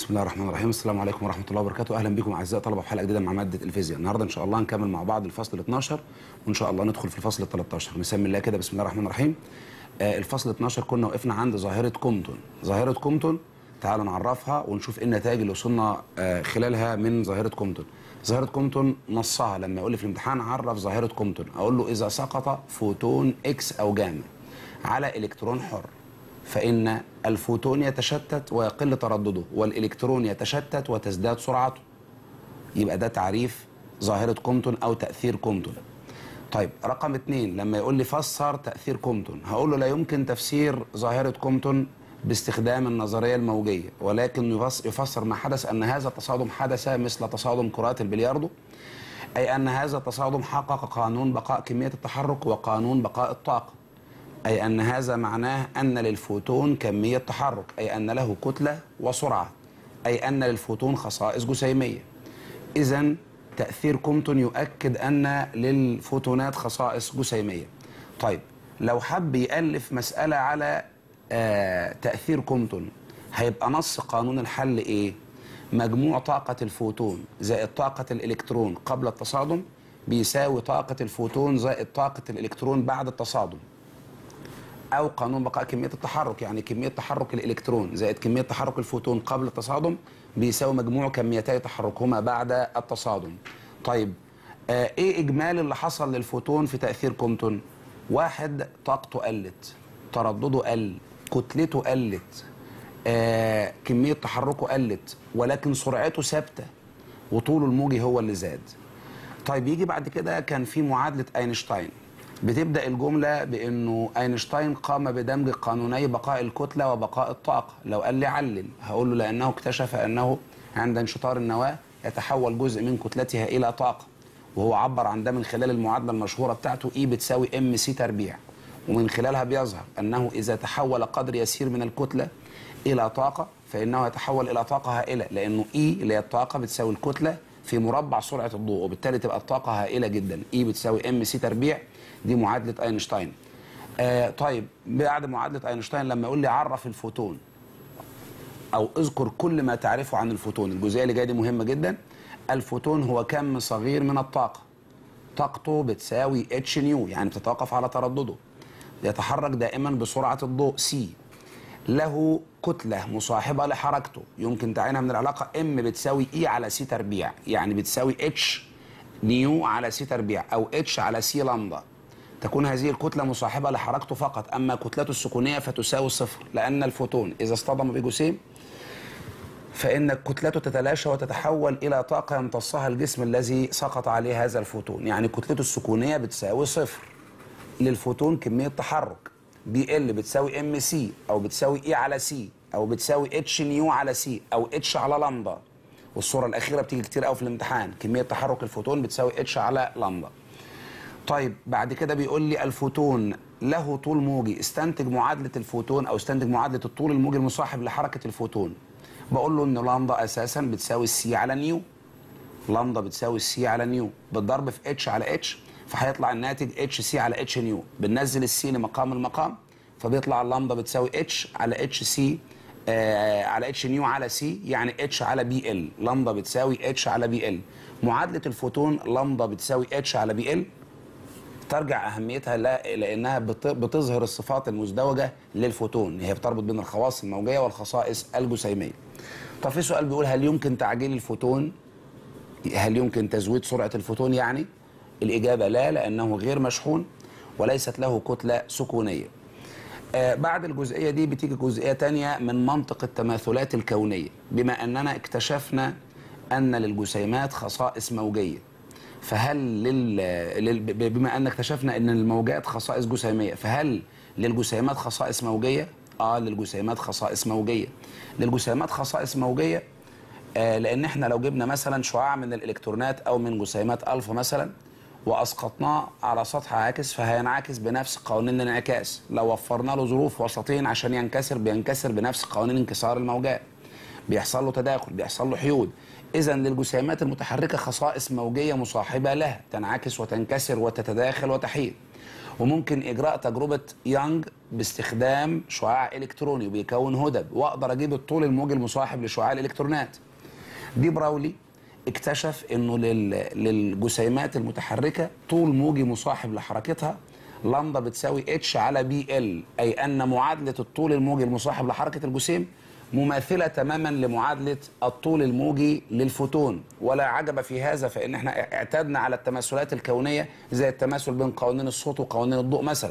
بسم الله الرحمن الرحيم. السلام عليكم ورحمة الله وبركاته. أهلا بكم أعزائي طلبة في حلقة جديدة مع مادة الفيزياء. النهاردة إن شاء الله نكمل مع بعض الفصل 12 وإن شاء الله ندخل في الفصل 13. نسمي الله كده بسم الله الرحمن الرحيم. الفصل 12 كنا وقفنا عند ظاهرة كومبتون. ظاهرة كومبتون تعالوا نعرفها ونشوف إيه النتائج اللي وصلنا خلالها من ظاهرة كومبتون. ظاهرة كومبتون نصها لما يقول لي في الامتحان عرف ظاهرة كومبتون، أقول له إذا سقط فوتون إكس أو جاما على إلكترون حر فإن الفوتون يتشتت ويقل تردده والإلكترون يتشتت وتزداد سرعته. يبقى ده تعريف ظاهرة كومبتون أو تأثير كومبتون. طيب رقم 2 لما يقول لي فسر تأثير كومبتون، هقول له لا يمكن تفسير ظاهرة كومبتون باستخدام النظرية الموجية، ولكن يفسر ما حدث أن هذا التصادم حدث مثل تصادم كرات البلياردو، أي أن هذا التصادم حقق قانون بقاء كمية التحرك وقانون بقاء الطاقة، أي أن هذا معناه أن للفوتون كمية تحرك، أي أن له كتلة وسرعة، أي أن للفوتون خصائص جسيمية. إذن تأثير كومبتون يؤكد أن للفوتونات خصائص جسيمية. طيب لو حب يألف مسألة على تأثير كومبتون هيبقى نص قانون الحل إيه؟ مجموع طاقة الفوتون زائد طاقة الإلكترون قبل التصادم بيساوي طاقة الفوتون زائد طاقة الإلكترون بعد التصادم، أو قانون بقاء كمية التحرك، يعني كمية تحرك الإلكترون زائد كمية تحرك الفوتون قبل التصادم بيساوي مجموع كميتي تحركهما بعد التصادم. طيب إيه إجمالي اللي حصل للفوتون في تأثير كومبتون؟ واحد، طاقته قلت، تردده قل، كتلته قلت، كمية تحركه قلت، ولكن سرعته ثابتة وطوله الموجي هو اللي زاد. طيب يجي بعد كده كان في معادلة أينشتاين، بتبدأ الجملة بأنه أينشتاين قام بدمج قانوني بقاء الكتلة وبقاء الطاقة. لو قال لي علل هقول له لأنه اكتشف أنه عند انشطار النواة يتحول جزء من كتلتها إلى طاقة، وهو عبر عن ده من خلال المعادلة المشهورة بتاعته E بتساوي MC تربيع، ومن خلالها بيظهر أنه إذا تحول قدر يسير من الكتلة إلى طاقة فإنه يتحول إلى طاقة هائلة، لأنه E اللي هي الطاقة بتساوي الكتلة في مربع سرعة الضوء، وبالتالي تبقى الطاقة هائلة جدا. E بتساوي MC تربيع، دي معادلة أينشتاين. طيب بعد معادلة أينشتاين لما يقول لي عرف الفوتون أو اذكر كل ما تعرفه عن الفوتون، الجزئية اللي جاية دي مهمة جدا. الفوتون هو كم صغير من الطاقة، طاقته بتساوي اتش نيو، يعني بتتوقف على تردده، يتحرك دائما بسرعة الضوء سي، له كتلة مصاحبة لحركته يمكن تعينها من العلاقة ام بتساوي اي على سي تربيع، يعني بتساوي اتش نيو على سي تربيع أو اتش على سي لامدا. تكون هذه الكتلة مصاحبة لحركته فقط، أما كتلته السكونية فتساوي صفر، لأن الفوتون إذا اصطدم بجسيم فإن كتلته تتلاشى وتتحول إلى طاقة يمتصها الجسم الذي سقط عليه هذا الفوتون، يعني كتلته السكونية بتساوي صفر. للفوتون كمية تحرك بي ال بتساوي ام سي أو بتساوي اي على سي أو بتساوي اتش نيو على سي أو اتش على لامدا، والصورة الأخيرة بتيجي كتير قوي في الامتحان، كمية تحرك الفوتون بتساوي اتش على لامدا. طيب بعد كده بيقول لي الفوتون له طول موجي، استنتج معادلة الفوتون أو استنتج معادلة الطول الموجي المصاحب لحركة الفوتون. بقول له إن لامدا أساسا بتساوي السي على نيو، لامدا بتساوي السي على نيو بالضرب في اتش على اتش، فهيطلع الناتج اتش سي على اتش نيو، بننزل السي لمقام المقام فبيطلع اللامدا بتساوي اتش على اتش سي على اتش نيو على سي، يعني اتش على بي ال، لامدا بتساوي اتش على بي ال. معادلة الفوتون لامدا بتساوي اتش على بي ال ترجع أهميتها لأنها بتظهر الصفات المزدوجة للفوتون، هي بتربط بين الخواص الموجية والخصائص الجسيمية. طب في سؤال بيقول هل يمكن تعجيل الفوتون؟ هل يمكن تزويد سرعة الفوتون يعني؟ الإجابة لا، لأنه غير مشحون وليست له كتلة سكونية. بعد الجزئية دي بتيجي جزئية تانية من منطق التماثلات الكونية، بما أننا اكتشفنا أن للجسيمات خصائص موجية، فهل بما أن اكتشفنا أن الموجات خصائص جسيمية، فهل للجسيمات خصائص موجية؟ للجسيمات خصائص موجية. للجسيمات خصائص موجية لأن احنا لو جبنا مثلا شعاع من الإلكترونات أو من جسيمات ألفا مثلا وأسقطناه على سطح عاكس فهينعكس بنفس قوانين الانعكاس، لو وفرنا له ظروف وسطين عشان ينكسر بينكسر بنفس قوانين انكسار الموجات، بيحصل له تداخل، بيحصل له حيود. إذا للجسيمات المتحركة خصائص موجية مصاحبة لها، تنعكس وتنكسر وتتداخل وتحيد. وممكن اجراء تجربه يانج باستخدام شعاع الكتروني وبيكون هدب، واقدر اجيب الطول الموجي المصاحب لشعاع الالكترونات. دي براولي اكتشف انه للجسيمات المتحركه طول موجي مصاحب لحركتها لامدا بتساوي اتش على بي ال، اي ان معادله الطول الموجي المصاحب لحركه الجسيم مماثله تماما لمعادله الطول الموجي للفوتون. ولا عجب في هذا، فان احنا اعتدنا على التماثلات الكونيه زي التماثل بين قوانين الصوت وقوانين الضوء مثلا.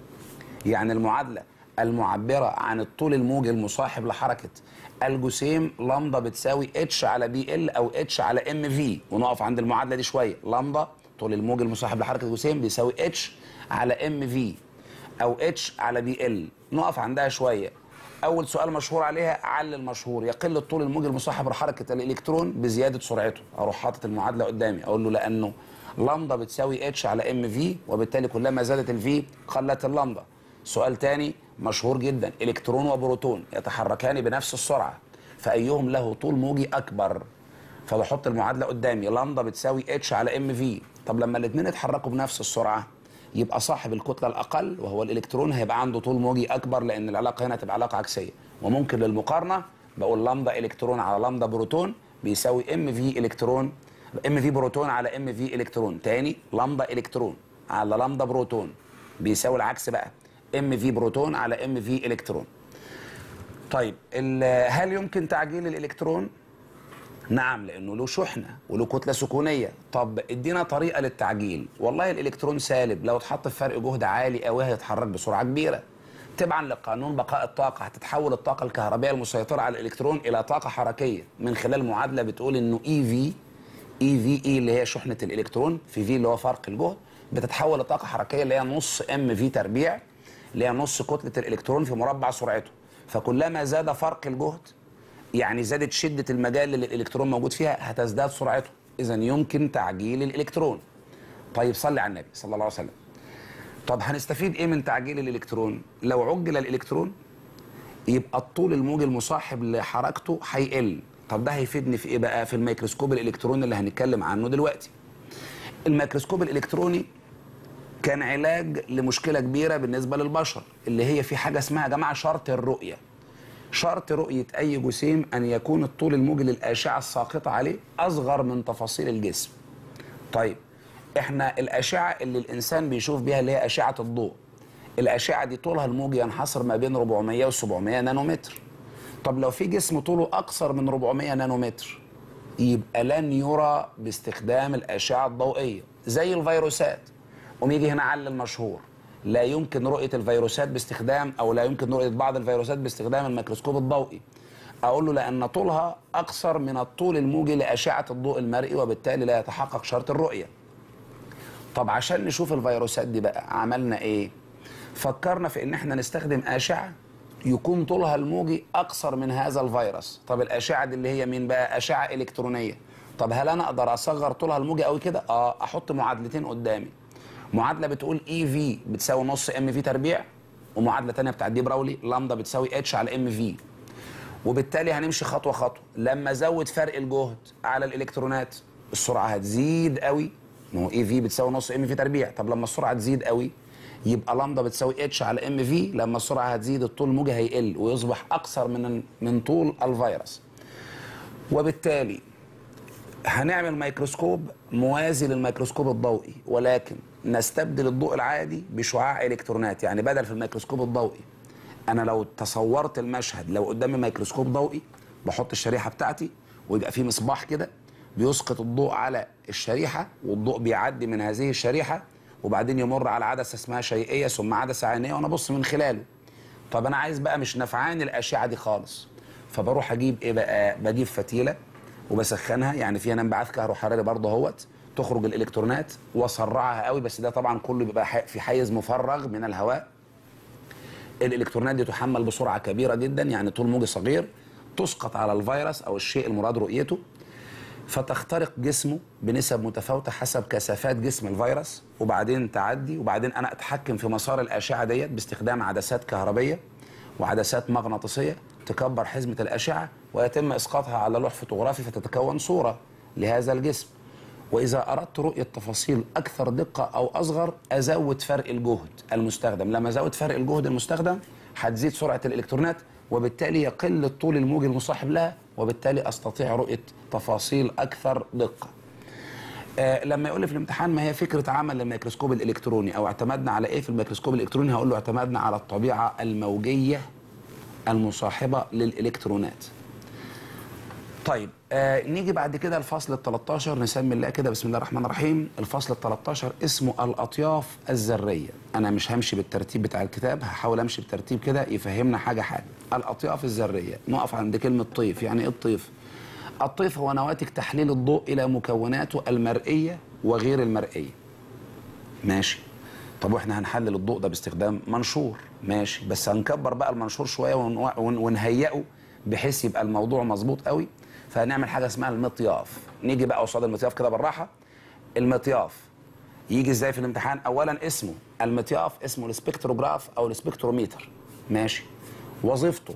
يعني المعادله المعبره عن الطول الموجي المصاحب لحركه الجسيم لامدا بتساوي اتش على بي ال او اتش على ام في، ونقف عند المعادله دي شويه. لامدا طول الموجي المصاحب لحركه الجسيم بيساوي اتش على ام في او اتش على بي ال، نقف عندها شويه. اول سؤال مشهور عليها علل مشهور: يقل الطول الموجي المصاحب لحركه الالكترون بزياده سرعته. اروح حاطط المعادله قدامي اقول له لانه لامدا بتساوي اتش على ام في، وبالتالي كلما زادت الفي قلت اللامدا. سؤال تاني مشهور جدا: الكترون وبروتون يتحركان بنفس السرعه، فايهم له طول موجي اكبر؟ فبحط المعادله قدامي: لامدا بتساوي اتش على ام في. طب لما الاثنين يتحركوا بنفس السرعه يبقى صاحب الكتله الاقل وهو الالكترون هيبقى عنده طول موجي اكبر، لان العلاقه هنا تبقى علاقه عكسيه. وممكن للمقارنه بقول لامدا الكترون على لامدا بروتون بيساوي ام في الكترون، ام في بروتون على ام في الكترون. تاني لامدا الكترون على لامدا بروتون بيساوي العكس بقى، ام في بروتون على ام في الكترون. طيب هل يمكن تعجيل الالكترون؟ نعم، لانه له شحنه وله كتله سكونيه. طب ادينا طريقه للتعجيل. والله الالكترون سالب لو اتحط في فرق جهد عالي قوي هيتحرك بسرعه كبيره. تبعا لقانون بقاء الطاقه هتتحول الطاقه الكهربائيه المسيطره على الالكترون الى طاقه حركيه من خلال معادله بتقول انه اي في اللي هي شحنه الالكترون في في اللي هو فرق الجهد بتتحول لطاقه حركيه اللي هي نص ام في تربيع، اللي هي نص كتله الالكترون في مربع سرعته. فكلما زاد فرق الجهد يعني زادت شدة المجال اللي الإلكترون موجود فيها هتزداد سرعته. إذا يمكن تعجيل الإلكترون. طيب صلي على النبي صلى الله عليه وسلم. طب هنستفيد إيه من تعجيل الإلكترون؟ لو عجل الإلكترون يبقى الطول الموجي المصاحب لحركته هيقل. طب ده هيفيدني في إيه بقى؟ في الميكروسكوب الإلكتروني اللي هنتكلم عنه دلوقتي. الميكروسكوب الإلكتروني كان علاج لمشكلة كبيرة بالنسبة للبشر، اللي هي في حاجة اسمها يا جماعة شرط الرؤية. شرط رؤية أي جسيم أن يكون الطول الموجي للأشعة الساقطة عليه أصغر من تفاصيل الجسم. طيب إحنا الأشعة اللي الإنسان بيشوف بيها اللي هي أشعة الضوء، الأشعة دي طولها الموجي ينحصر ما بين 400 و 700 نانومتر. طب لو في جسم طوله أقصر من 400 نانومتر يبقى لن يرى باستخدام الأشعة الضوئية زي الفيروسات. وميجي هنا علل مشهور: لا يمكن رؤية الفيروسات باستخدام، أو لا يمكن رؤية بعض الفيروسات باستخدام الميكروسكوب الضوئي. أقول له لأن طولها أقصر من الطول الموجي لأشعة الضوء المرئي، وبالتالي لا يتحقق شرط الرؤية. طب عشان نشوف الفيروسات دي بقى عملنا إيه؟ فكرنا في إن إحنا نستخدم أشعة يكون طولها الموجي أقصر من هذا الفيروس. طب الأشعة دي اللي هي مين بقى؟ أشعة إلكترونية. طب هل أنا أقدر أصغر طولها الموجي أوي كده؟ أحط معادلتين قدامي. معادله بتقول اي في بتساوي نص ام في تربيع، ومعادله ثانيه بتاعت دي براولي لامدا بتساوي اتش على ام في. وبالتالي هنمشي خطوه خطوه. لما ازود فرق الجهد على الالكترونات السرعه هتزيد قوي، ما هو اي في بتساوي نص ام في تربيع. طب لما السرعه تزيد قوي يبقى لامدا بتساوي اتش على ام في. لما السرعه هتزيد الطول الموجي هيقل ويصبح اقصر من طول الفيروس. وبالتالي هنعمل ميكروسكوب موازي للميكروسكوب الضوئي، ولكن نستبدل الضوء العادي بشعاع الكترونات. يعني بدل في الميكروسكوب الضوئي انا لو تصورت المشهد لو قدامي ميكروسكوب ضوئي بحط الشريحه بتاعتي ويبقى في مصباح كده بيسقط الضوء على الشريحه، والضوء بيعدي من هذه الشريحه وبعدين يمر على عدسه اسمها شيئيه ثم عدسه عينيه وانا ابص من خلاله. طب انا عايز بقى مش نفعاني الاشعه دي خالص، فبروح اجيب ايه بقى؟ بجيب فتيله وبسخنها، يعني فيها انبعاث كهروحراري برضه اهوت، تخرج الالكترونات واسرعها قوي، بس ده طبعا كله بيبقى في حيز مفرغ من الهواء. الالكترونات دي تحمل بسرعه كبيره جدا، يعني طول موجي صغير، تسقط على الفيروس او الشيء المراد رؤيته، فتخترق جسمه بنسب متفاوته حسب كثافات جسم الفيروس، وبعدين تعدي، وبعدين انا اتحكم في مسار الاشعه ديت باستخدام عدسات كهربيه وعدسات مغناطيسيه تكبر حزمه الاشعه ويتم اسقاطها على لوح فوتوغرافي فتتكون صوره لهذا الجسم. وإذا أردت رؤية تفاصيل أكثر دقة أو أصغر أزود فرق الجهد المستخدم. لما أزود فرق الجهد المستخدم هتزيد سرعة الإلكترونات، وبالتالي يقل الطول الموجي المصاحب لها، وبالتالي أستطيع رؤية تفاصيل أكثر دقة. لما يقول لي في الامتحان ما هي فكرة عمل الميكروسكوب الإلكتروني أو اعتمدنا على إيه في الميكروسكوب الإلكتروني، هقول له اعتمدنا على الطبيعة الموجية المصاحبة للإلكترونات. طيب نيجي بعد كده الفصل ال 13، نسمي الله كده بسم الله الرحمن الرحيم. الفصل ال 13 اسمه الأطياف الذرية. أنا مش همشي بالترتيب بتاع الكتاب، هحاول أمشي بترتيب كده يفهمنا حاجة حاجة. الأطياف الذرية، نقف عند كلمة طيف. يعني إيه الطيف؟ الطيف هو نواتج تحليل الضوء إلى مكوناته المرئية وغير المرئية. ماشي. طب واحنا هنحلل الضوء ده باستخدام منشور، ماشي، بس هنكبر بقى المنشور شوية ونهيئه بحيث يبقى الموضوع مظبوط قوي. فهنعمل حاجة اسمها المطياف. نيجي بقى قصاد المطياف كده بالراحة. المطياف يجي ازاي في الامتحان؟ اولا اسمه المطياف اسمه السبكتروجراف او السبكتروميتر، ماشي. وظيفته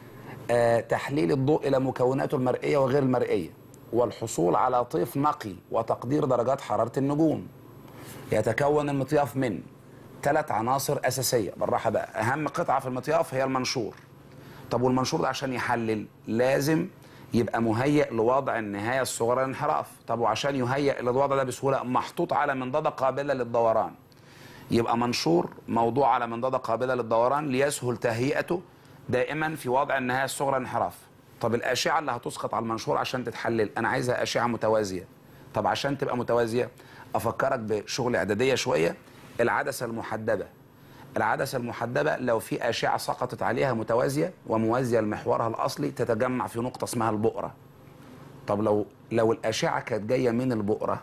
تحليل الضوء الى مكوناته المرئيه وغير المرئيه، والحصول على طيف نقي وتقدير درجات حراره النجوم. يتكون المطياف من 3 عناصر اساسيه. بالراحه بقى. اهم قطعه في المطياف هي المنشور. طب والمنشور ده عشان يحلل لازم يبقى مهيئ لوضع النهايه الصغرى للانحراف. طب وعشان يهيئ للوضع ده بسهوله محطوط على منضده قابله للدوران. يبقى منشور موضوع على منضده قابله للدوران ليسهل تهيئته دائما في وضع النهايه الصغرى للانحراف. طب الاشعه اللي هتسقط على المنشور عشان تتحلل انا عايزها اشعه متوازيه. طب عشان تبقى متوازيه افكرك بشغل اعداديه شويه. العدسه المحدبه. العدسه المحدبه لو في اشعه سقطت عليها متوازيه وموازيه لمحورها الاصلي تتجمع في نقطه اسمها البؤره. طب لو الاشعه كانت جايه من البؤره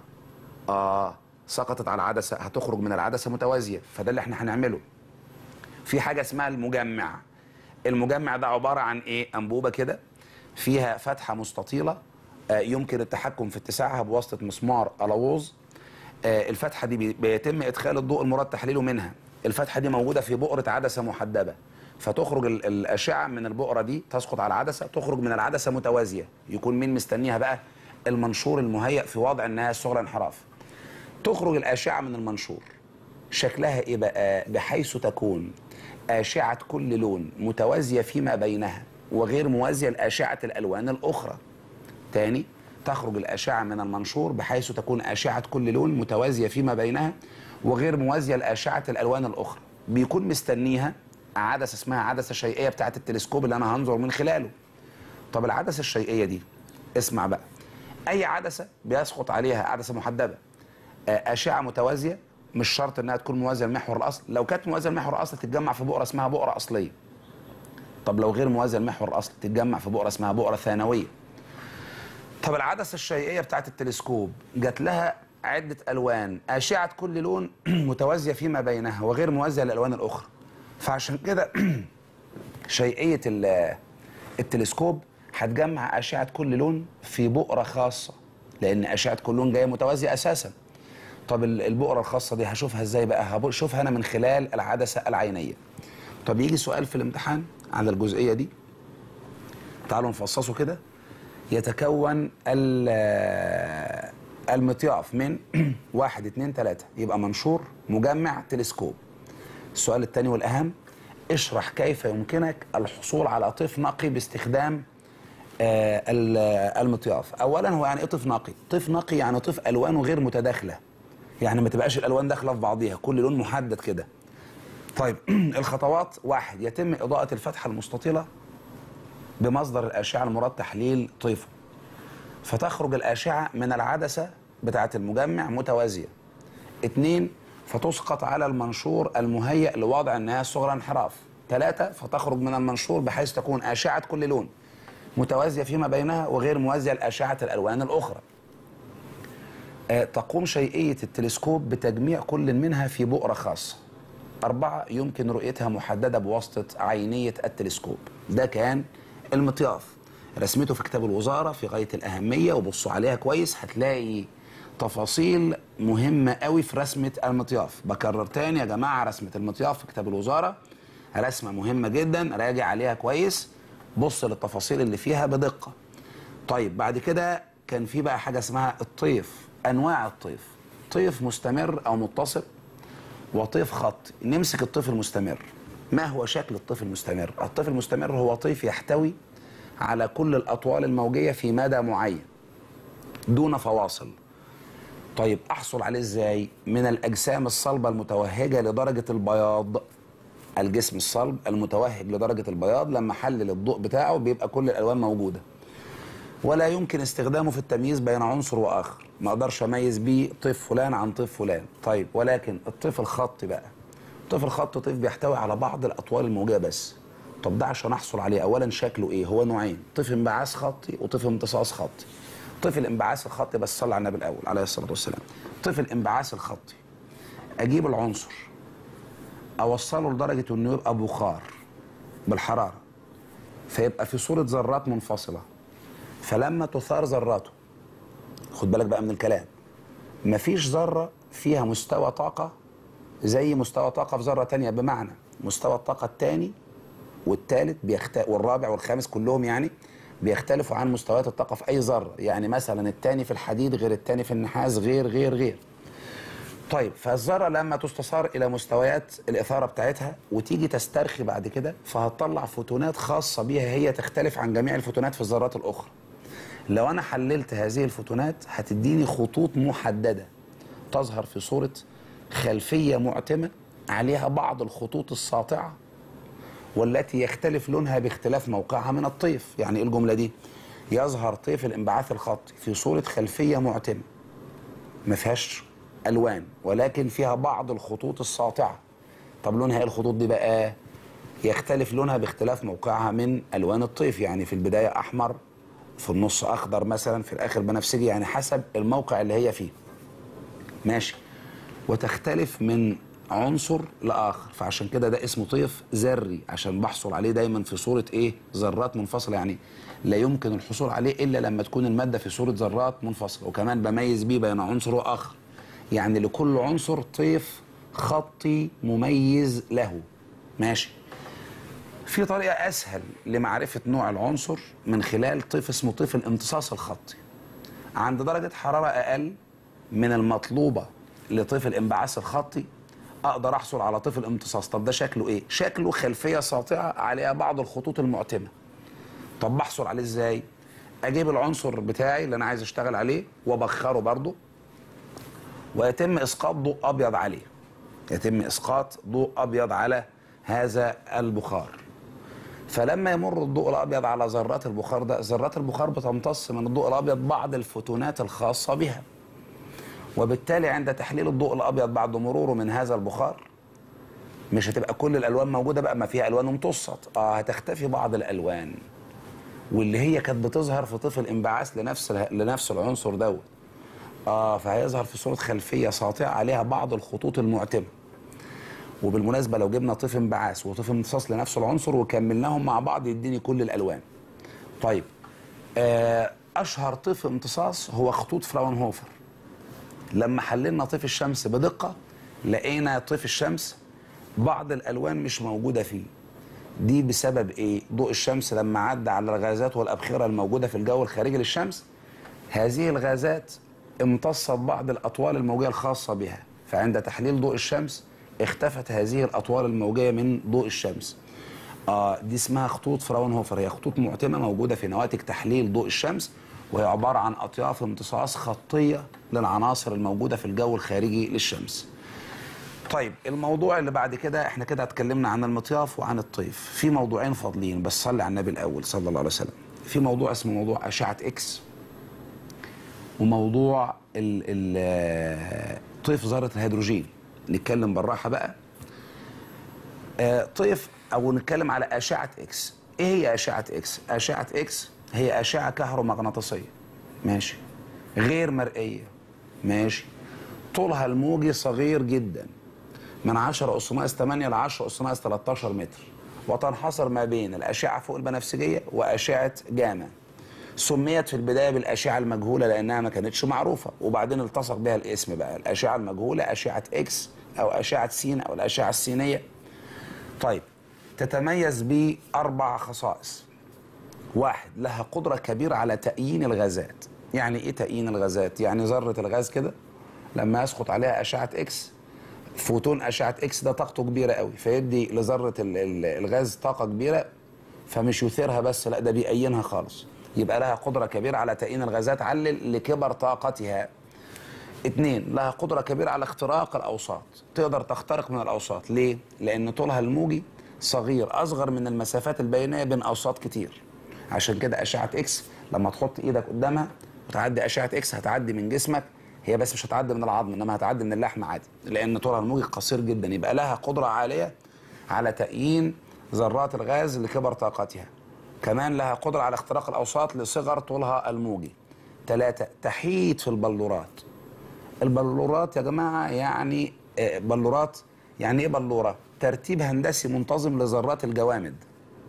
سقطت على العدسه هتخرج من العدسه متوازيه. فده اللي احنا هنعمله. في حاجه اسمها المجمع. المجمع ده عباره عن ايه؟ انبوبه كده فيها فتحه مستطيله يمكن التحكم في اتساعها بواسطه مسمار الووز. الفتحه دي بيتم ادخال الضوء المراد تحليله منها. الفتحه دي موجوده في بؤره عدسه محدبه، فتخرج الاشعه من البؤره دي تسقط على العدسه، تخرج من العدسه متوازيه. يكون مين مستنيها بقى؟ المنشور المهيئ في وضع النهايه الصغرى انحراف. تخرج الاشعه من المنشور شكلها ايه بقى؟ بحيث تكون اشعه كل لون متوازيه فيما بينها وغير موازيه لاشعه الالوان الاخرى. تاني، تخرج الاشعه من المنشور بحيث تكون اشعه كل لون متوازيه فيما بينها وغير موازيه لاشعه الالوان الاخرى. بيكون مستنيها عدسه اسمها عدسه شيئيه بتاعه التلسكوب اللي انا هنظر من خلاله. طب العدسه الشيئيه دي اسمع بقى، اي عدسه بيسقط عليها عدسه محدبه اشعه متوازيه، مش شرط انها تكون موازيه لمحور الاصل. لو كانت موازيه لمحور الاصل تتجمع في بؤره اسمها بؤره اصليه. طب لو غير موازيه لمحور الاصل تتجمع في بؤره اسمها بؤره ثانويه. طب العدسه الشيئيه بتاعه التلسكوب جات لها عده الوان، اشعه كل لون متوازيه فيما بينها وغير موازيه للالوان الاخرى. فعشان كده شيئيه التلسكوب هتجمع اشعه كل لون في بؤره خاصه، لان اشعه كل لون جايه متوازيه اساسا. طب البؤره الخاصه دي هشوفها ازاي بقى؟ هشوفها انا من خلال العدسه العينيه. طب يجي سؤال في الامتحان على الجزئيه دي. تعالوا نفصصه كده. يتكون المطياف من 1 2 3، يبقى منشور مجمع تلسكوب. السؤال الثاني والاهم، اشرح كيف يمكنك الحصول على طيف نقي باستخدام المطياف. اولا هو يعني ايه طيف نقي؟ طيف نقي يعني طيف الوانه غير متداخله، يعني ما تبقاش الالوان داخله في بعضيها، كل لون محدد كده. طيب الخطوات: 1، يتم اضاءه الفتحه المستطيله بمصدر الاشعه المراد تحليل طيفه، فتخرج الاشعه من العدسه بتاعه المجمع متوازيه. 2، فتسقط على المنشور المهيئ لوضع النهايه الصغرى انحراف. 3، فتخرج من المنشور بحيث تكون اشعه كل لون متوازيه فيما بينها وغير موازيه لاشعه الالوان الاخرى. تقوم شيئيه التلسكوب بتجميع كل منها في بؤره خاصه. 4، يمكن رؤيتها محدده بواسطه عينيه التلسكوب. ده كان المطياف. رسمته في كتاب الوزاره في غايه الاهميه، وبصوا عليها كويس هتلاقي تفاصيل مهمه قوي في رسمه المطياف. بكرر تاني يا جماعه، رسمه المطياف في كتاب الوزاره رسمه مهمه جدا، راجع عليها كويس، بص للتفاصيل اللي فيها بدقه. طيب بعد كده كان في بقى حاجه اسمها الطيف، انواع الطيف، طيف مستمر او متصل وطيف خطي. نمسك الطيف المستمر. ما هو شكل الطيف المستمر؟ الطيف المستمر هو طيف يحتوي على كل الاطوال الموجيه في مدى معين دون فواصل. طيب احصل عليه ازاي؟ من الاجسام الصلبه المتوهجه لدرجه البياض. الجسم الصلب المتوهج لدرجه البياض لما حلل الضوء بتاعه بيبقى كل الالوان موجوده، ولا يمكن استخدامه في التمييز بين عنصر واخر. ما اقدرش اميز بيه طيف فلان عن طيف فلان. طيب ولكن الطيف الخطي بقى، الطيف الخطي طيف بيحتوي على بعض الاطوال الموجيه بس. طب ده عشان احصل عليه اولا شكله ايه؟ هو نوعين، طيف انبعاث خطي وطيف امتصاص خطي. طيف الانبعاث الخطي، بس صلى على النبي الاول عليه الصلاه والسلام. طيف الانبعاث الخطي اجيب العنصر اوصله لدرجه انه يبقى بخار بالحراره، فيبقى في صوره ذرات منفصله، فلما تثار ذراته، خد بالك بقى من الكلام، مفيش ذره فيها مستوى طاقه زي مستوى طاقه في ذره تانية. بمعنى مستوى الطاقه الثاني والثالث والرابع والخامس كلهم يعني بيختلفوا عن مستويات الطاقه في اي ذره. يعني مثلا الثاني في الحديد غير الثاني في النحاس، غير. طيب فالذره لما تستثار الى مستويات الاثاره بتاعتها وتيجي تسترخي بعد كده، فهتطلع فوتونات خاصه بيها هي تختلف عن جميع الفوتونات في الذرات الاخرى. لو انا حللت هذه الفوتونات هتديني خطوط محدده تظهر في صوره خلفيه معتمه عليها بعض الخطوط الساطعه والتي يختلف لونها باختلاف موقعها من الطيف. يعني ايه الجمله دي؟ يظهر طيف الانبعاث الخطي في صوره خلفيه معتمه ما فيهاش الوان ولكن فيها بعض الخطوط الساطعه. طب لونها ايه الخطوط دي بقى؟ يختلف لونها باختلاف موقعها من الوان الطيف. يعني في البدايه احمر، في النص اخضر مثلا، في الاخر بنفسجي، يعني حسب الموقع اللي هي فيه. ماشي. وتختلف من عنصر لاخر، فعشان كده ده اسمه طيف ذري، عشان بحصل عليه دايما في صوره ايه؟ ذرات منفصله. يعني لا يمكن الحصول عليه الا لما تكون الماده في صوره ذرات منفصله. وكمان بميز بيه بين عنصر واخر، يعني لكل عنصر طيف خطي مميز له. ماشي. في طريقه اسهل لمعرفه نوع العنصر من خلال طيف اسمه طيف الامتصاص الخطي. عند درجه حراره اقل من المطلوبه لطيف الانبعاث الخطي اقدر احصل على طيف الامتصاص. طب ده شكله ايه؟ شكله خلفيه ساطعه عليها بعض الخطوط المعتمه. طب بحصل عليه ازاي؟ اجيب العنصر بتاعي اللي انا عايز اشتغل عليه وابخره برضه، ويتم اسقاط ضوء ابيض عليه. يتم اسقاط ضوء ابيض على هذا البخار. فلما يمر الضوء الابيض على ذرات البخار ده، ذرات البخار بتمتص من الضوء الابيض بعض الفوتونات الخاصه بها. وبالتالي عند تحليل الضوء الابيض بعد مروره من هذا البخار مش هتبقى كل الالوان موجوده بقى، ما فيها الوان امتصت، هتختفي بعض الالوان واللي هي كانت بتظهر في طيف الانبعاث لنفس العنصر دوت. فهيظهر في صوره خلفيه ساطعه عليها بعض الخطوط المعتمه. وبالمناسبه لو جبنا طيف انبعاث وطيف امتصاص لنفس العنصر وكملناهم مع بعض يديني كل الالوان. طيب اشهر طيف امتصاص هو خطوط فراونهوفر. لما حللنا طيف الشمس بدقه لقينا طيف الشمس بعض الالوان مش موجوده فيه. دي بسبب ايه؟ ضوء الشمس لما عدى على الغازات والابخره الموجوده في الجو الخارجي للشمس، هذه الغازات امتصت بعض الاطوال الموجيه الخاصه بها، فعند تحليل ضوء الشمس اختفت هذه الاطوال الموجيه من ضوء الشمس. دي اسمها خطوط فراونهوفر. هي خطوط معتمه موجوده في نواتج تحليل ضوء الشمس، وهي عباره عن اطياف امتصاص خطيه للعناصر الموجوده في الجو الخارجي للشمس. طيب الموضوع اللي بعد كده، احنا كده اتكلمنا عن المطياف وعن الطيف. في موضوعين فاضلين، بس صلي على النبي الاول صلى الله عليه وسلم. في موضوع اسمه موضوع اشعه اكس، وموضوع طيف ذره الهيدروجين. نتكلم بالراحه بقى. طيف او نتكلم على اشعه اكس. ايه هي اشعه اكس؟ اشعه اكس هي اشعه كهرومغناطيسيه، ماشي، غير مرئيه، ماشي، طولها الموجي صغير جدا، من 10 أس ناقص 8 ل 10 أس ناقص 13 متر، وتنحصر ما بين الأشعة فوق البنفسجية وأشعة جاما. سميت في البداية بالأشعة المجهولة لأنها ما كانتش معروفة، وبعدين التصق بها الاسم بقى الأشعة المجهولة، أشعة إكس أو أشعة سين أو الأشعة السينية. طيب تتميز بأربع خصائص. واحد، لها قدرة كبيرة على تأيين الغازات، يعني ايه تأيين الغازات؟ يعني ذره الغاز كده لما يسقط عليها اشعه اكس، فوتون اشعه اكس ده طاقته كبيره قوي، فيدي لذره الغاز طاقه كبيره، فمش يثيرها بس، لا ده بيأينها خالص، يبقى لها قدره كبيره على تأيين الغازات. علل لكبر طاقتها. 2، لها قدره كبيره على اختراق الاوساط، تقدر تخترق من الاوساط. ليه؟ لان طولها الموجي صغير، اصغر من المسافات البينيه بين اوساط كتير. عشان كده اشعه اكس لما تحط ايدك قدامها وتعدي اشعه اكس هتعدي من جسمك، هي بس مش هتعدي من العظم، انما هتعدي من اللحم عادي، لان طولها الموجي قصير جدا. يبقى لها قدره عاليه على تأيين ذرات الغاز لكبر طاقتها. كمان لها قدره على اختراق الاوساط لصغر طولها الموجي. 3، تحيد في البلورات. البلورات يا جماعه يعني بلورات، يعني ايه بلوره؟ ترتيب هندسي منتظم لذرات الجوامد.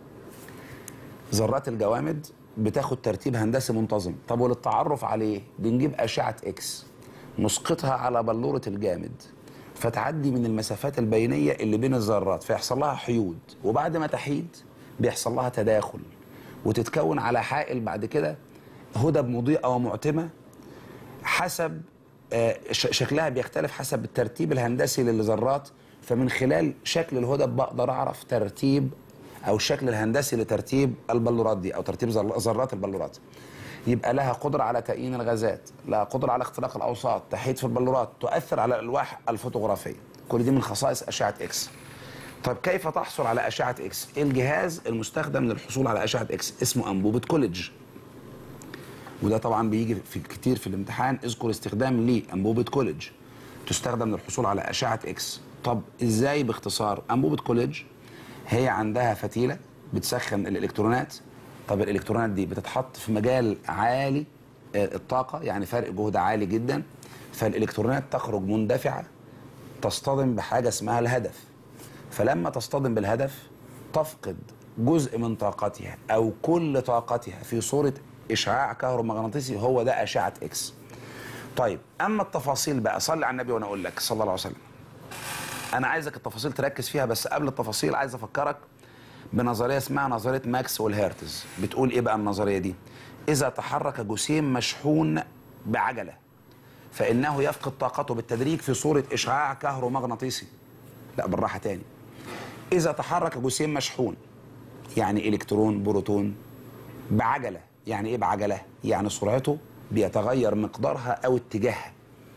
ذرات الجوامد بتاخد ترتيب هندسي منتظم. طب وللتعرف عليه بنجيب اشعه اكس نسقطها على بلوره الجامد، فتعدي من المسافات البينيه اللي بين الذرات، فيحصل لها حيود، وبعد ما تحيد بيحصل لها تداخل وتتكون على حائل بعد كده هدب مضيئه ومعتمه، حسب شكلها بيختلف حسب الترتيب الهندسي للذرات. فمن خلال شكل الهدب بقدر اعرف ترتيب او الشكل الهندسي لترتيب البلورات دي او ترتيب ذرات البلورات. يبقى لها قدره على تأيين الغازات، لها قدره على اختراق الاوساط، تحيد في البلورات، تؤثر على الالواح الفوتوغرافيه. كل دي من خصائص اشعه اكس. طب كيف تحصل على اشعه اكس؟ الجهاز المستخدم للحصول على اشعه اكس اسمه انبوبه كوليدج، وده طبعا بيجي في كتير في الامتحان، اذكر استخدام لانبوبه كوليدج تستخدم للحصول على اشعه اكس. طب ازاي؟ باختصار، انبوبه كوليدج هي عندها فتيله بتسخن الالكترونات. طب الالكترونات دي بتتحط في مجال عالي الطاقه، يعني فرق جهد عالي جدا، فالالكترونات تخرج مندفعه تصطدم بحاجه اسمها الهدف. فلما تصطدم بالهدف تفقد جزء من طاقتها او كل طاقتها في صوره اشعاع كهرومغناطيسي، هو ده اشعه اكس. طيب اما التفاصيل بقى، صلي على النبي وانا اقول لك صلى الله عليه وسلم. انا عايزك التفاصيل تركز فيها، بس قبل التفاصيل عايز افكرك بنظريه اسمها نظريه ماكسويل هيرتز. بتقول ايه بقى النظريه دي؟ اذا تحرك جسيم مشحون بعجله فانه يفقد طاقته بالتدريج في صوره اشعاع كهرومغناطيسي. لا بالراحه تاني. اذا تحرك جسيم مشحون، يعني الكترون بروتون، بعجله، يعني ايه بعجله؟ يعني سرعته بيتغير مقدارها او اتجاهها،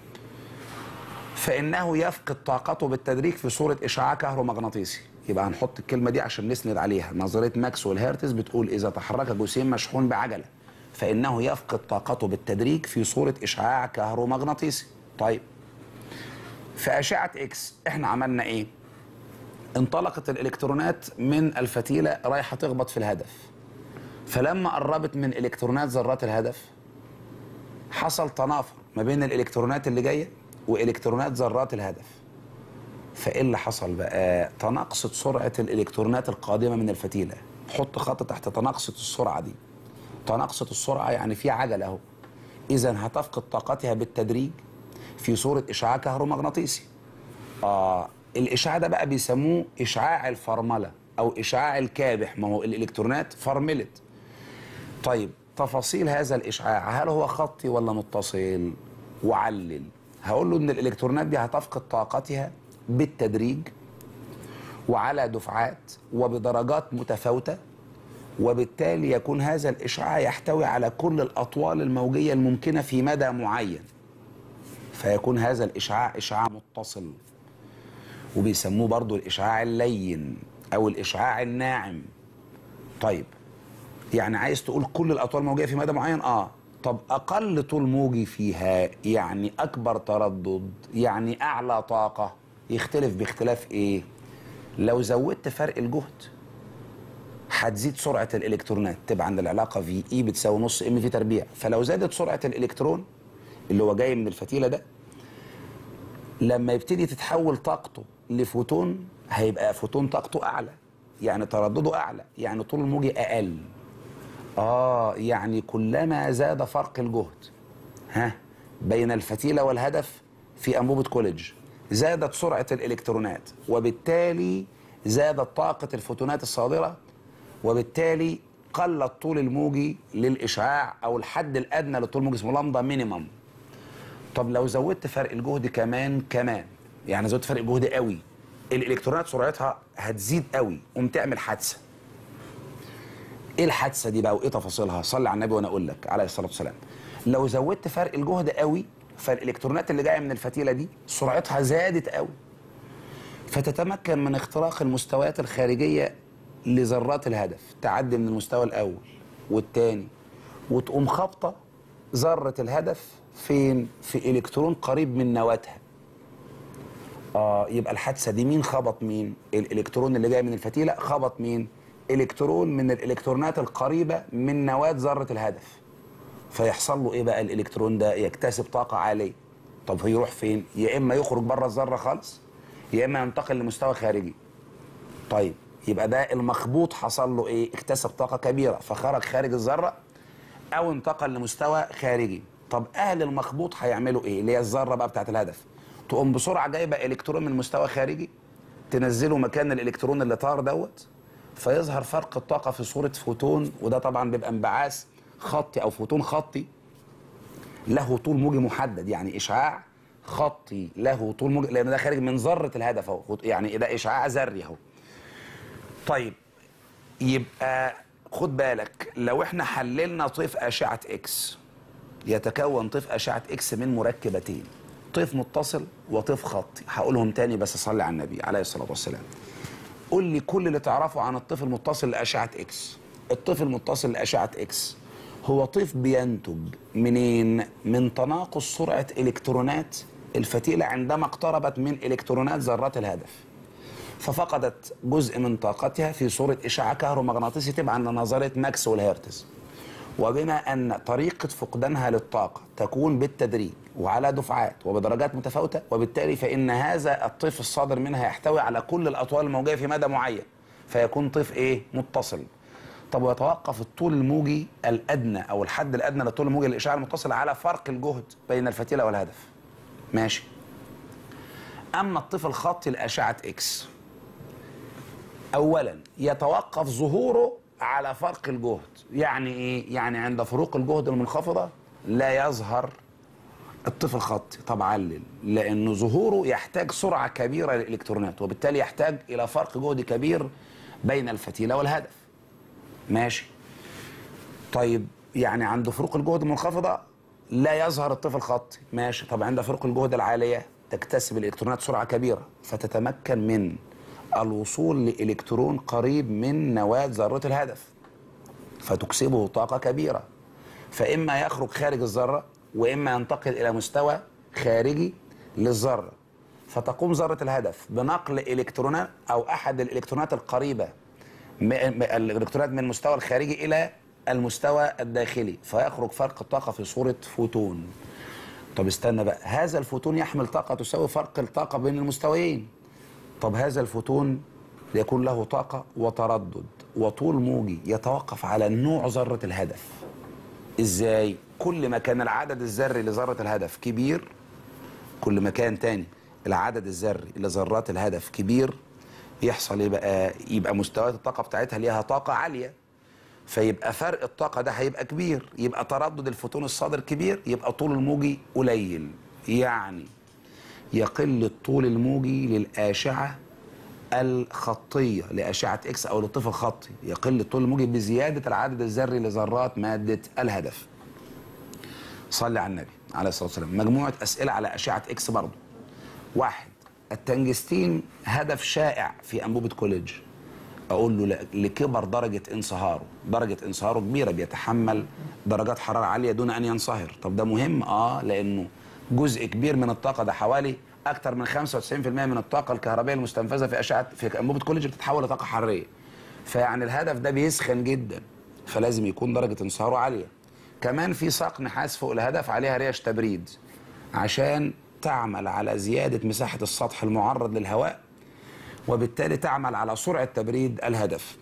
فانه يفقد طاقته بالتدريج في صوره اشعاع كهرومغناطيسي. يبقى هنحط الكلمه دي عشان نسند عليها. نظريه ماكسويل هيرتز بتقول اذا تحرك جسيم مشحون بعجله فانه يفقد طاقته بالتدريج في صوره اشعاع كهرومغناطيسي. طيب في اشعه اكس احنا عملنا ايه؟ انطلقت الالكترونات من الفتيله رايحه تخبط في الهدف، فلما قربت من الكترونات ذرات الهدف حصل تنافر ما بين الالكترونات اللي جايه والكترونات ذرات الهدف. فايه اللي حصل بقى؟ تناقصت سرعه الالكترونات القادمه من الفتيله. حط خط تحت تناقصت السرعه دي. تناقصت السرعه يعني في عجله اهو، اذا هتفقد طاقتها بالتدريج في صوره اشعاع كهرومغناطيسي. الاشعاع ده بقى بيسموه اشعاع الفرمله او اشعاع الكابح، ما هو الالكترونات فرملت. طيب تفاصيل هذا الاشعاع، هل هو خطي ولا متصل؟ وعلل. هقول له ان الالكترونات دي هتفقد طاقتها بالتدريج وعلى دفعات وبدرجات متفاوته، وبالتالي يكون هذا الاشعاع يحتوي على كل الاطوال الموجيه الممكنه في مدى معين، فيكون هذا الاشعاع اشعاع متصل، وبيسموه برضو الاشعاع اللين او الاشعاع الناعم. طيب يعني عايز تقول كل الاطوال الموجيه في مدى معين؟ طب اقل طول موجي فيها يعني اكبر تردد يعني اعلى طاقه، يختلف باختلاف ايه؟ لو زودت فرق الجهد هتزيد سرعه الالكترونات، تبقى عند العلاقه في اي بتساوي نص ام في تربيع. فلو زادت سرعه الالكترون اللي هو جاي من الفتيله ده، لما يبتدي تتحول طاقته لفوتون هيبقى فوتون طاقته اعلى، يعني تردده اعلى، يعني طول الموجي اقل. يعني كلما زاد فرق الجهد بين الفتيله والهدف في انبوبه كوليدج زادت سرعه الالكترونات، وبالتالي زادت طاقه الفوتونات الصادره، وبالتالي قل الطول الموجي للاشعاع او الحد الادنى للطول الموجي اسمه لامدا مينيمم. طب لو زودت فرق الجهد كمان يعني زودت فرق الجهد قوي، الالكترونات سرعتها هتزيد قوي، تعمل حادثه. ايه الحادثه دي بقى وايه تفاصيلها؟ صلي على النبي وانا اقول لك عليه الصلاه والسلام. لو زودت فرق الجهد قوي، فالالكترونات اللي جايه من الفتيله دي سرعتها زادت قوي، فتتمكن من اختراق المستويات الخارجيه لذرات الهدف، تعدي من المستوى الاول والثاني، وتقوم خابطه ذره الهدف فين؟ في الكترون قريب من نواتها. يبقى الحادثه دي مين خبط مين؟ الالكترون اللي جاي من الفتيله خبط مين؟ الكترون من الالكترونات القريبه من نواه ذره الهدف. فيحصل له ايه بقى؟ الالكترون ده يكتسب طاقه عاليه. طب هيروح فين؟ يا اما يخرج بره الذره خالص، يا اما ينتقل لمستوى خارجي. طيب يبقى ده المخبوط حصل له ايه؟ اكتسب طاقه كبيره فخرج خارج الذره او انتقل لمستوى خارجي. طب اهل المخبوط هيعملوا ايه؟ اللي هي الذره بقى بتاعت الهدف، تقوم بسرعه جايبه الكترون من مستوى خارجي تنزله مكان الالكترون اللي طار دوت، فيظهر فرق الطاقه في صوره فوتون، وده طبعا بيبقى انبعاث خطي او فوتون خطي له طول موجي محدد، يعني اشعاع خطي له طول موجي، لان ده خارج من ذره الهدف اهو، يعني ده اشعاع ذري اهو. طيب يبقى خد بالك، لو احنا حللنا طيف اشعه اكس، يتكون طيف اشعه اكس من مركبتين، طيف متصل وطيف خطي. هقولهم تاني بس صلي على النبي عليه الصلاه والسلام. قول لي كل اللي تعرفه عن الطيف المتصل لاشعه اكس. الطيف المتصل لاشعه اكس هو طيف بينتج منين؟ من تناقص سرعه الكترونات الفتيله عندما اقتربت من الكترونات ذرات الهدف، ففقدت جزء من طاقتها في صوره اشعاع كهرومغناطيسي تبعا لنظريه ماكسويل هيرتز. وبما أن طريقة فقدانها للطاقة تكون بالتدريج وعلى دفعات وبدرجات متفاوتة، وبالتالي فإن هذا الطيف الصادر منها يحتوي على كل الأطوال الموجية في مدى معين، فيكون طيف إيه؟ متصل. طب ويتوقف الطول الموجي الأدنى أو الحد الأدنى للطول الموجي للإشعاع المتصل على فرق الجهد بين الفتيلة والهدف. ماشي. أما الطيف الخطي لأشعة إكس، أولا يتوقف ظهوره على فرق الجهد. يعني ايه؟ يعني عند فروق الجهد المنخفضه لا يظهر الطيف الخطي. طب علل، لانه ظهوره يحتاج سرعه كبيره للالكترونات، وبالتالي يحتاج الى فرق جهد كبير بين الفتيله والهدف. ماشي. طيب يعني عند فروق الجهد المنخفضه لا يظهر الطيف الخطي. ماشي. طب عند فروق الجهد العاليه تكتسب الالكترونات سرعه كبيره، فتتمكن من الوصول لإلكترون قريب من نواة ذرة الهدف، فتكسبه طاقة كبيرة، فإما يخرج خارج الذرة وإما ينتقل إلى مستوى خارجي للذرة، فتقوم ذرة الهدف بنقل إلكترونات أو أحد الإلكترونات القريبة الإلكترونات من المستوى الخارجي إلى المستوى الداخلي، فيخرج فرق الطاقة في صورة فوتون. طب استنى بقى، هذا الفوتون يحمل طاقة تساوي فرق الطاقة بين المستويين. طب هذا الفوتون يكون له طاقة وتردد وطول موجي يتوقف على نوع ذرة الهدف. ازاي؟ كل ما كان العدد الذري لذرة الهدف كبير، كل ما كان تاني العدد الذري لذرات الهدف كبير، يحصل ايه بقى؟ يبقى مستويات الطاقة بتاعتها ليها طاقة عالية، فيبقى فرق الطاقة ده هيبقى كبير، يبقى تردد الفوتون الصادر كبير، يبقى طول الموجي قليل. يعني يقل الطول الموجي للأشعة الخطية لأشعة إكس أو للطيف الخطي، يقل الطول الموجي بزيادة العدد الذري لذرات مادة الهدف. صلي على النبي عليه الصلاة والسلام. مجموعة أسئلة على أشعة إكس برضو. واحد، التنجستين هدف شائع في أنبوبة كوليدج. أقول له لكبر درجة انصهاره، درجة انصهاره كبيرة، بيتحمل درجات حرارة عالية دون أن ينصهر. طب ده مهم؟ لأنه جزء كبير من الطاقة، ده حوالي أكثر من 95% من الطاقة الكهربائية المستنفذة في أنبوبة كوليدج بتتحول لطاقة حرارية. فيعني الهدف ده بيسخن جدا، فلازم يكون درجة انصهاره عالية. كمان في ساق نحاس فوق الهدف عليها ريش تبريد عشان تعمل على زيادة مساحة السطح المعرض للهواء، وبالتالي تعمل على سرعة تبريد الهدف.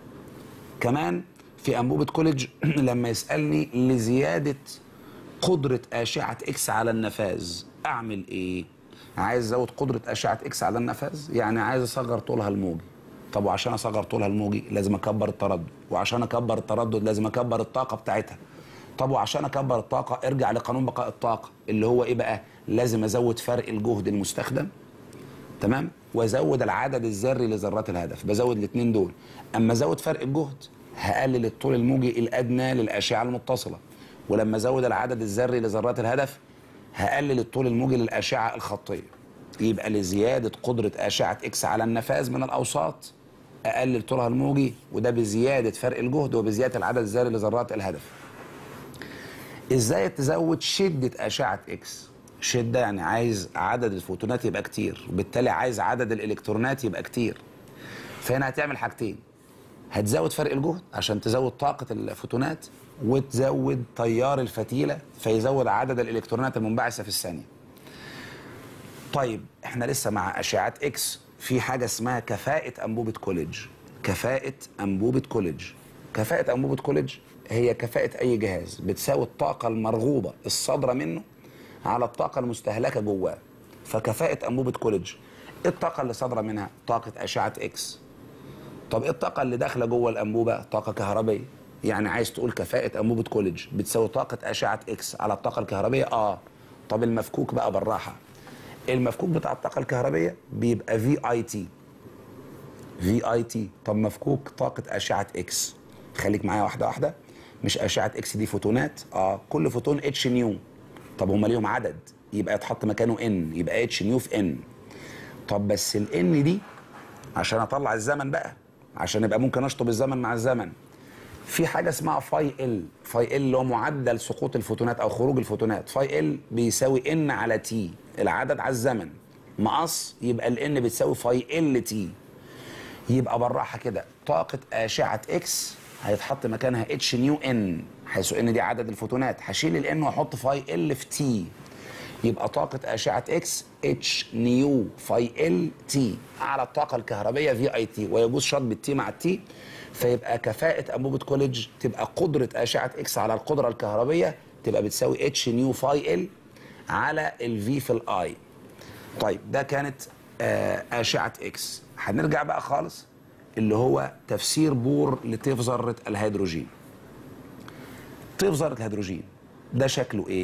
كمان في أنبوبة كوليدج لما يسألني لزيادة قدرة أشعة إكس على النفاذ أعمل إيه؟ عايز أزود قدرة أشعة إكس على النفاذ، يعني عايز أصغر طولها الموجي. طب وعشان اصغر طولها الموجي لازم اكبر التردد، وعشان اكبر التردد لازم اكبر الطاقه بتاعتها. طب وعشان اكبر الطاقه ارجع لقانون بقاء الطاقه اللي هو ايه بقى؟ لازم ازود فرق الجهد المستخدم، تمام، وازود العدد الذري لذرات الهدف، بزود الاثنين دول. اما ازود فرق الجهد هقلل الطول الموجي الادنى للاشعه المتصله، ولما ازود العدد الذري لذرات الهدف هقلل الطول الموجي للاشعه الخطيه. يبقى لزياده قدره اشعه اكس على النفاذ من الاوساط اقلل طولها الموجي، وده بزياده فرق الجهد وبزياده العدد الذري لذرات الهدف. ازاي تزود شده اشعه اكس؟ شده يعني عايز عدد الفوتونات يبقى كتير، وبالتالي عايز عدد الالكترونات يبقى كتير. فهنا هتعمل حاجتين، هتزود فرق الجهد عشان تزود طاقه الفوتونات، وتزود تيار الفتيله فيزود عدد الالكترونات المنبعثه في الثانيه. طيب احنا لسه مع اشعه اكس، في حاجه اسمها كفاءه انبوبه كوليدج. كفاءه انبوبه كوليدج، كفاءه انبوبه كوليدج هي كفاءه اي جهاز بتساوي الطاقه المرغوبه الصادره منه على الطاقه المستهلكه جواه. فكفاءه انبوبه كوليدج ايه الطاقه اللي صادره منها؟ طاقه اشعه اكس. طب ايه الطاقه اللي داخله جوه الانبوبه؟ طاقه كهربيه. يعني عايز تقول كفاءه انبوبه كوليدج بتساوي طاقه اشعه اكس على الطاقه الكهربيه؟ طب المفكوك بقى بالراحه، المفكوك بتاع الطاقه الكهربيه بيبقى في اي تي. في اي تي. طب مفكوك طاقه اشعه اكس، خليك معايا واحده واحده. مش اشعه اكس دي فوتونات؟ كل فوتون اتش نيو. طب هما ليهم عدد يبقى يتحط مكانه ان، يبقى اتش نيو في ان. طب بس الان دي عشان اطلع الزمن بقى، عشان يبقى ممكن اشطب الزمن مع الزمن، في حاجه اسمها فاي ال. فاي ال اللي هو معدل سقوط الفوتونات او خروج الفوتونات. فاي ال بيساوي ان على تي، العدد على الزمن، مقص يبقى الان بتساوي فاي ال تي. يبقى بالراحه كده طاقه اشعه اكس هيتحط مكانها اتش نيو ان، حيث ان دي عدد الفوتونات، هشيل الان واحط فاي ال في تي. يبقى طاقه اشعه اكس اتش نيو فاي ال تي على الطاقه الكهربيه في اي تي، ويجوز شطب التي مع التي. فيبقى كفاءه انبوبه كوليدج تبقى قدره اشعه اكس على القدره الكهربيه تبقى بتساوي اتش نيو فاي ال على الفي في الاي. طيب ده كانت اشعه اكس. هنرجع بقى خالص اللي هو تفسير بور لطيف ذره الهيدروجين. طيف ذره الهيدروجين ده شكله ايه؟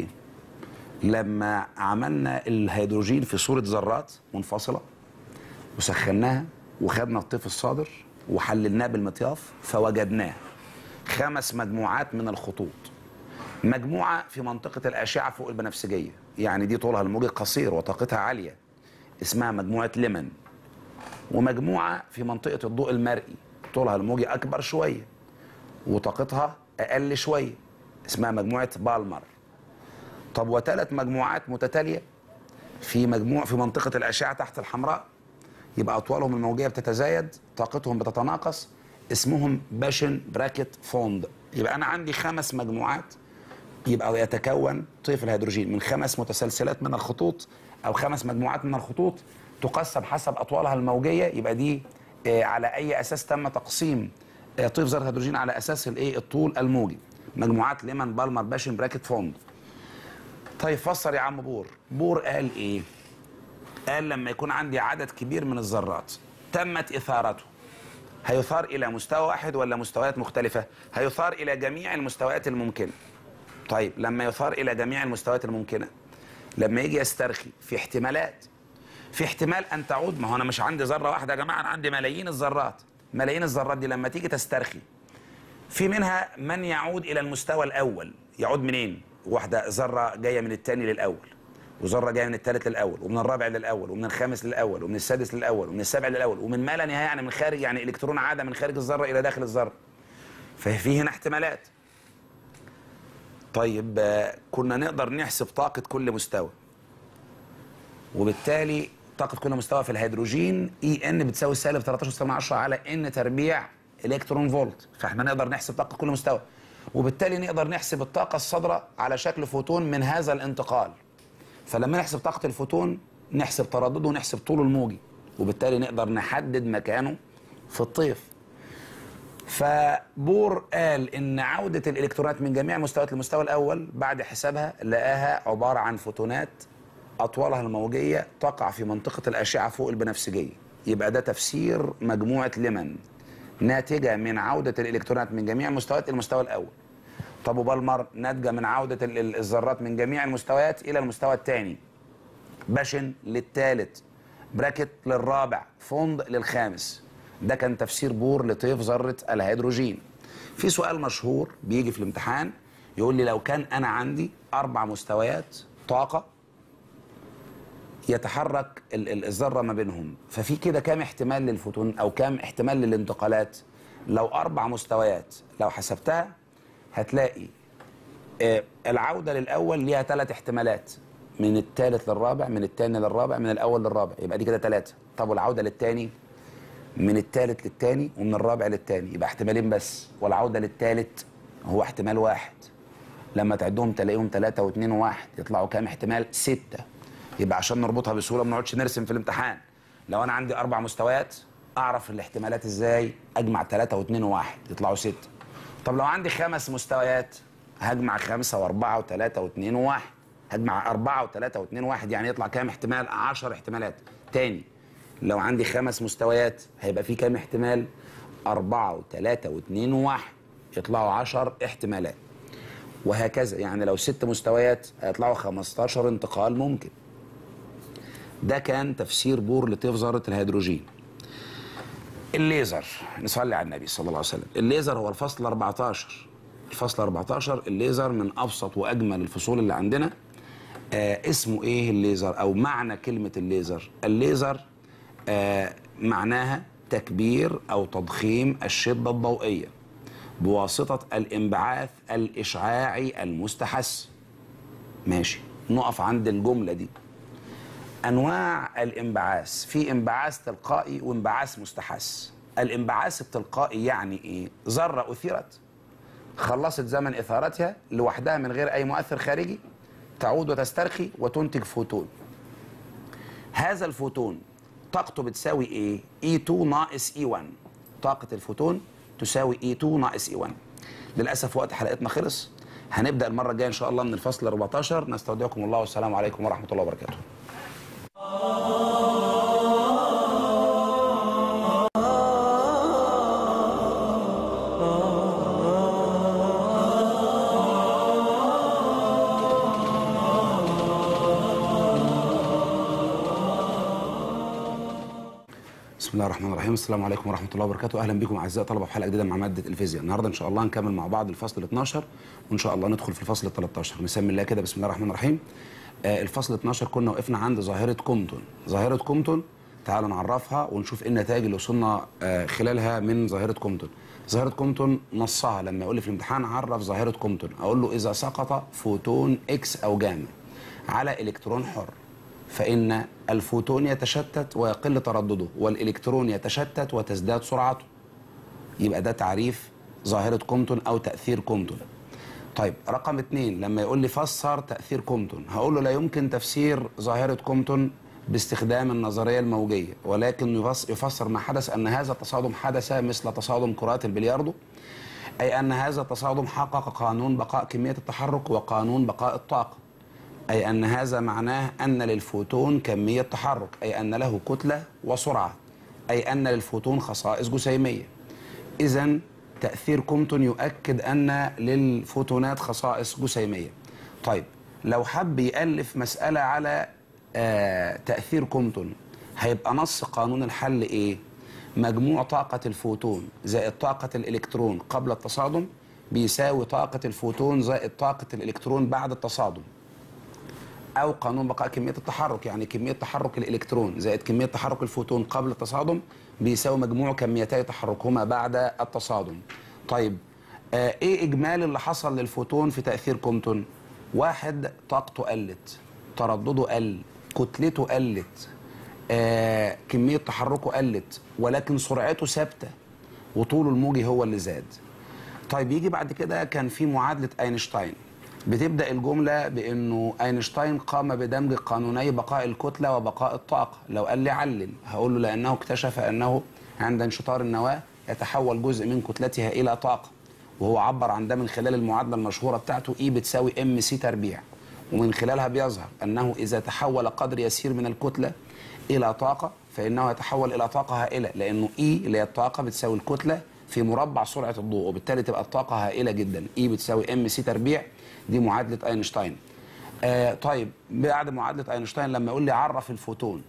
لما عملنا الهيدروجين في صوره ذرات منفصله وسخناها وخدنا الطيف الصادر وحللناه بالمطياف فوجدناه 5 مجموعات من الخطوط. مجموعه في منطقه الاشعه فوق البنفسجيه، يعني دي طولها الموجي قصير وطاقتها عاليه، اسمها مجموعه ليمن. ومجموعه في منطقه الضوء المرئي طولها الموجي اكبر شويه وطاقتها اقل شويه، اسمها مجموعه بالمر. طب و3 مجموعات متتاليه في منطقه الاشعه تحت الحمراء، يبقى اطوالهم الموجيه بتتزايد، طاقتهم بتتناقص، اسمهم باشن براكت فوند. يبقى انا عندي 5 مجموعات، يبقى يتكون طيف الهيدروجين من 5 متسلسلات من الخطوط او 5 مجموعات من الخطوط تقسم حسب اطوالها الموجيه. يبقى دي على اي اساس تم تقسيم طيف ذره الهيدروجين؟ على اساس الطول الموجي. مجموعات ليمان بالمر باشن براكت فوند. طيب فسر يا عم بور. بور قال ايه؟ قال لما يكون عندي عدد كبير من الذرات تمت اثارته، هيثار الى مستوى واحد ولا مستويات مختلفه؟ هيثار الى جميع المستويات الممكنه. طيب لما يثار الى جميع المستويات الممكنه، لما يجي يسترخي في احتمالات، في احتمال ان تعود، ما هو انا مش عندي ذره واحده يا جماعه، انا عندي ملايين الذرات. ملايين الذرات دي لما تيجي تسترخي في منها من يعود الى المستوى الاول. يعود منين؟ واحده ذره جايه من الثاني للاول، وذره جايه من الثالث للاول، ومن الرابع للاول، ومن الخامس للاول، ومن السادس للاول، ومن السابع للاول، ومن ما لا نهايه، يعني من خارج، يعني الكترون عاد من خارج الذره الى داخل الذره. ففي هنا احتمالات. طيب كنا نقدر نحسب طاقه كل مستوى، وبالتالي طاقه كل مستوى في الهيدروجين اي ان بتساوي سالب 13 على ان تربيع الكترون فولت. فاحنا نقدر نحسب طاقه كل مستوى، وبالتالي نقدر نحسب الطاقه الصادره على شكل فوتون من هذا الانتقال. فلما نحسب طاقه الفوتون نحسب تردده ونحسب طوله الموجي، وبالتالي نقدر نحدد مكانه في الطيف. فبور قال ان عوده الالكترونات من جميع مستويات المستوى الاول بعد حسابها لقاها عباره عن فوتونات اطوالها الموجيه تقع في منطقه الاشعه فوق البنفسجيه، يبقى ده تفسير مجموعة ليمن ناتجة من عودة الإلكترونات من جميع المستويات إلى المستوى الأول. طب وبالمر ناتجة من عودة الذرات من جميع المستويات إلى المستوى الثاني. باشن للثالث، براكت للرابع، فوند للخامس. ده كان تفسير بور لطيف ذرة الهيدروجين. في سؤال مشهور بيجي في الامتحان يقول لي لو كان أنا عندي 4 مستويات طاقة يتحرك الذرة ما بينهم، ففي كده كام احتمال للفوتون أو كام احتمال للانتقالات؟ لو 4 مستويات لو حسبتها هتلاقي العودة للأول ليها 3 احتمالات، من الثالث للرابع، من الثاني للرابع، من الأول للرابع، يبقى دي كده 3. طب والعودة للثاني؟ من الثالث للثاني ومن الرابع للثاني، يبقى احتمالين بس. والعودة للثالث هو احتمال واحد. لما تعدهم تلاقيهم 3 و2 و1 يطلعوا كام احتمال؟ 6. يبقى عشان نربطها بسهولة ما نقعدش نرسم في الامتحان، لو أنا عندي 4 مستويات أعرف الاحتمالات إزاي؟ أجمع 3 و2 و1 يطلعوا 6. طب لو عندي 5 مستويات هجمع 5 و4 و3 و2 و1، هجمع 4 و3 و2 و1 يعني يطلع كام احتمال؟ 10 احتمالات. تاني لو عندي 5 مستويات هيبقى في كام احتمال؟ 4 و3 و2 و1 يطلعوا 10 احتمالات، وهكذا. يعني لو 6 مستويات هيطلعوا 15 انتقال ممكن. ده كان تفسير بور لطيف ذرة الهيدروجين. الليزر، نصلي على النبي صلى الله عليه وسلم. الليزر هو الفصل 14. الفصل 14 الليزر من أبسط وأجمل الفصول اللي عندنا. اسمه إيه الليزر أو معنى كلمة الليزر؟ الليزر معناها تكبير أو تضخيم الشدة الضوئية بواسطة الانبعاث الإشعاعي المستحث. ماشي، نقف عند الجملة دي. أنواع الانبعاث، في انبعاث تلقائي وانبعاث مستحث. الانبعاث التلقائي يعني إيه؟ ذرة أثيرت خلصت زمن إثارتها لوحدها من غير أي مؤثر خارجي، تعود وتسترخي وتنتج فوتون. هذا الفوتون طاقته بتساوي إيه؟ E2 ناقص E1. طاقة الفوتون تساوي E2 ناقص E1. للأسف وقت حلقتنا خلص. هنبدأ المرة الجاية إن شاء الله من الفصل 14. نستودعكم الله والسلام عليكم ورحمة الله وبركاته. بسم الله الرحمن الرحيم. السلام عليكم ورحمة الله وبركاته. أهلا بكم أعزائي طلبة في حلقة جديدة مع مادة الفيزياء. النهاردة إن شاء الله هنكمل مع بعض الفصل 12 وإن شاء الله ندخل في الفصل 13. نسمي الله كده، بسم الله الرحمن الرحيم. الفصل 12 كنا وقفنا عند ظاهرة كومبتون. ظاهرة كومبتون تعالوا نعرفها ونشوف إيه النتائج اللي وصلنا خلالها من ظاهرة كومبتون. ظاهرة كومبتون نصها لما يقول لي في الامتحان عرف ظاهرة كومبتون، أقول له إذا سقط فوتون إكس أو جاما على إلكترون حر فإن الفوتون يتشتت ويقل تردده والإلكترون يتشتت وتزداد سرعته. يبقى ده تعريف ظاهرة كومبتون أو تأثير كومبتون. طيب رقم 2 لما يقول لي فسر تأثير كومبتون، هقول له لا يمكن تفسير ظاهرة كومبتون باستخدام النظرية الموجية، ولكن يفسر ما حدث أن هذا التصادم حدث مثل تصادم كرات البلياردو، أي أن هذا التصادم حقق قانون بقاء كمية التحرك وقانون بقاء الطاقة، أي أن هذا معناه أن للفوتون كمية تحرك، أي أن له كتلة وسرعة، أي أن للفوتون خصائص جسيمية. إذن تأثير كومبتون يؤكد أن للفوتونات خصائص جسيمية. طيب لو حب يألف مسألة على تأثير كومبتون هيبقى نص قانون الحل إيه؟ مجموع طاقة الفوتون زائد طاقة الإلكترون قبل التصادم بيساوي طاقة الفوتون زائد طاقة الإلكترون بعد التصادم، أو قانون بقاء كمية التحرك، يعني كمية تحرك الإلكترون زائد كمية تحرك الفوتون قبل التصادم بيساوي مجموع كميتي تحركهما بعد التصادم. طيب إيه إجمالي اللي حصل للفوتون في تأثير كومبتون؟ 1 طاقته قلت، تردده قل، كتلته قلت، كمية تحركه قلت، ولكن سرعته ثابتة وطوله الموجي هو اللي زاد. طيب يجي بعد كده كان في معادلة أينشتاين، بتبدأ الجملة بأنه أينشتاين قام بدمج قانوني بقاء الكتلة وبقاء الطاقة. لو قال لي علل هقول له لأنه اكتشف أنه عند انشطار النواة يتحول جزء من كتلتها إلى طاقة، وهو عبر عن ده من خلال المعادلة المشهورة بتاعته E بتساوي MC تربيع، ومن خلالها بيظهر أنه إذا تحول قدر يسير من الكتلة إلى طاقة فإنه يتحول إلى طاقة هائلة، لأنه E اللي هي الطاقة بتساوي الكتلة في مربع سرعة الضوء، وبالتالي تبقى الطاقة هائلة جدا. E بتساوي MC تربيع، دي معادلة أينشتاين. طيب بعد معادلة أينشتاين لما يقول لي عرف الفوتون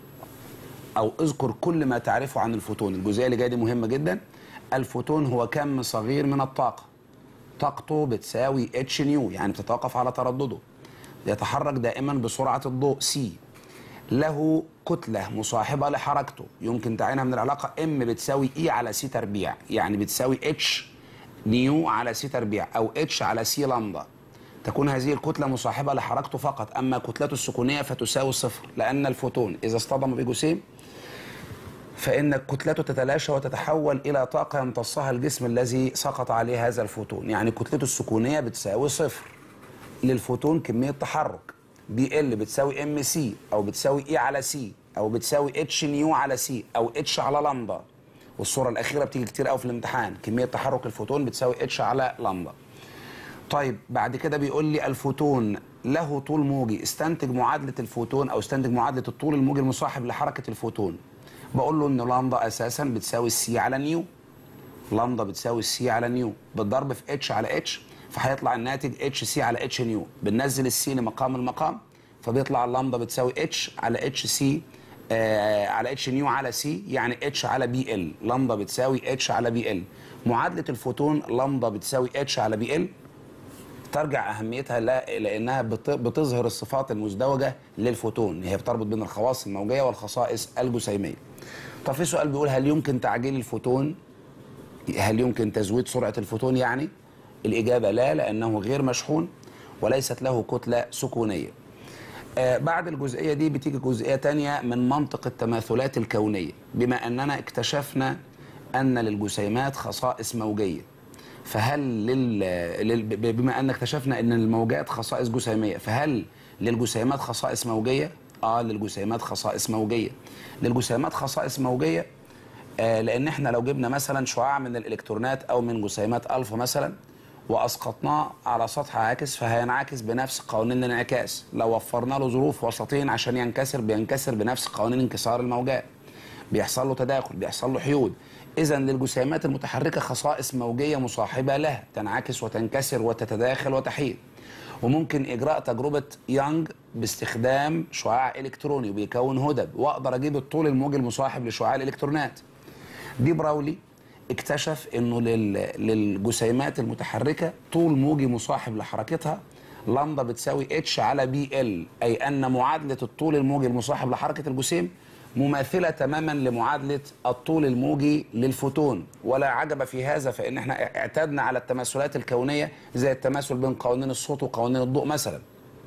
أو اذكر كل ما تعرفه عن الفوتون، الجزئية اللي جاية دي مهمة جدا. الفوتون هو كم صغير من الطاقة، طاقته بتساوي اتش نيو، يعني بتتوقف على تردده، يتحرك دائما بسرعة الضوء سي، له كتلة مصاحبة لحركته يمكن تعينها من العلاقة ام بتساوي اي على سي تربيع، يعني بتساوي اتش نيو على سي تربيع أو اتش على سي لامدا. تكون هذه الكتلة مصاحبة لحركته فقط، أما كتلته السكونية فتساوي صفر، لأن الفوتون إذا اصطدم بجسيم فإن كتلته تتلاشى وتتحول إلى طاقة يمتصها الجسم الذي سقط عليه هذا الفوتون، يعني كتلته السكونية بتساوي صفر. للفوتون كمية تحرك بي ال بتساوي ام سي أو بتساوي اي على سي أو بتساوي اتش نيو على سي أو اتش على لامدا، والصورة الأخيرة بتيجي كتير قوي في الامتحان، كمية تحرك الفوتون بتساوي اتش على لامدا. طيب بعد كده بيقول لي الفوتون له طول موجي، استنتج معادلة الفوتون أو استنتج معادلة الطول الموجي المصاحب لحركة الفوتون. بقول له ان لامدا اساسا بتساوي السي على نيو، لامدا بتساوي السي على نيو بالضرب في اتش على اتش، فهيطلع الناتج اتش سي على اتش نيو، بننزل السي لمقام المقام فبيطلع اللامدا بتساوي اتش على اتش سي على اتش نيو على سي، يعني اتش على بي ال، لامدا بتساوي اتش على بي ال. معادله الفوتون لامدا بتساوي اتش على بي ال ترجع اهميتها لانها بتظهر الصفات المزدوجه للفوتون، هي بتربط بين الخواص الموجيه والخصائص الجسيميه. طب في سؤال بيقول هل يمكن تعجيل الفوتون؟ هل يمكن تزويد سرعه الفوتون يعني؟ الاجابه لا، لانه غير مشحون وليست له كتله سكونيه. بعد الجزئيه دي بتيجي جزئيه ثانيه من منطق التماثلات الكونيه، بما اننا اكتشفنا ان للجسيمات خصائص موجيه، فهل بما ان اكتشفنا ان الموجات خصائص جسيميه، فهل للجسيمات خصائص موجيه؟ للجسيمات خصائص موجيه. للجسيمات خصائص موجيه لان احنا لو جبنا مثلا شعاع من الالكترونات او من جسيمات الفا مثلا واسقطناه على سطح عاكس فهينعكس بنفس قوانين الانعكاس، لو وفرنا له ظروف وسطين عشان ينكسر بينكسر بنفس قوانين انكسار الموجات، بيحصل له تداخل، بيحصل له حيود. إذا للجسيمات المتحركة خصائص موجية مصاحبة لها، تنعكس وتنكسر وتتداخل وتحيد. وممكن إجراء تجربة يانج باستخدام شعاع إلكتروني وبيكون هدب، وأقدر أجيب الطول الموجي المصاحب لشعاع الإلكترونات. دي براولي اكتشف إنه للجسيمات المتحركة طول موجي مصاحب لحركتها، لامدا بتساوي اتش على بي ال، أي أن معادلة الطول الموجي المصاحب لحركة الجسيم مماثلة تماما لمعادلة الطول الموجي للفوتون. ولا عجب في هذا، فإن احنا اعتدنا على التماثلات الكونية زي التماثل بين قوانين الصوت وقوانين الضوء مثلا.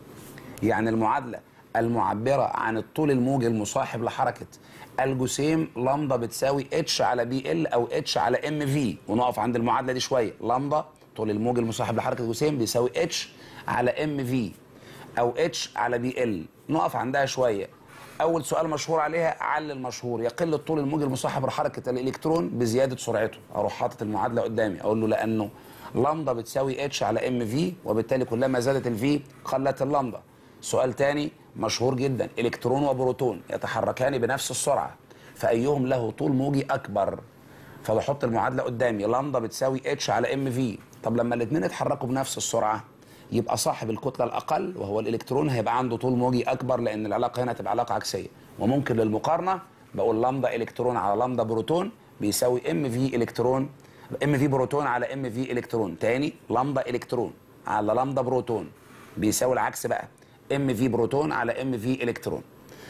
يعني المعادلة المعبرة عن الطول الموجي المصاحب لحركة الجسيم لامدا بتساوي اتش على بي ال او اتش على ام في، ونقف عند المعادلة دي شوية. لامدا طول الموجي المصاحب لحركة الجسيم بيساوي اتش على ام في او اتش على بي ال، نقف عندها شوية. أول سؤال مشهور عليها علل مشهور، يقل الطول الموجي المصاحب لحركة الإلكترون بزيادة سرعته. أروح حاطط المعادلة قدامي أقول له لأنه لامدا بتساوي اتش على ام في، وبالتالي كلما زادت الفي قلت اللامدا. سؤال تاني مشهور جدا، إلكترون وبروتون يتحركان بنفس السرعة، فأيهم له طول موجي أكبر؟ فبحط المعادلة قدامي، لامدا بتساوي اتش على ام في. طب لما الاثنين يتحركوا بنفس السرعة يبقى صاحب الكتلة الأقل وهو الإلكترون هيبقى عنده طول موجي أكبر، لأن العلاقة هنا تبقى علاقة عكسية. وممكن للمقارنة بقول لامدا إلكترون على لامدا بروتون بيساوي ام في إلكترون، ام في بروتون على ام في إلكترون. تاني لامدا إلكترون على لامدا بروتون بيساوي العكس بقى، ام في بروتون على ام في إلكترون.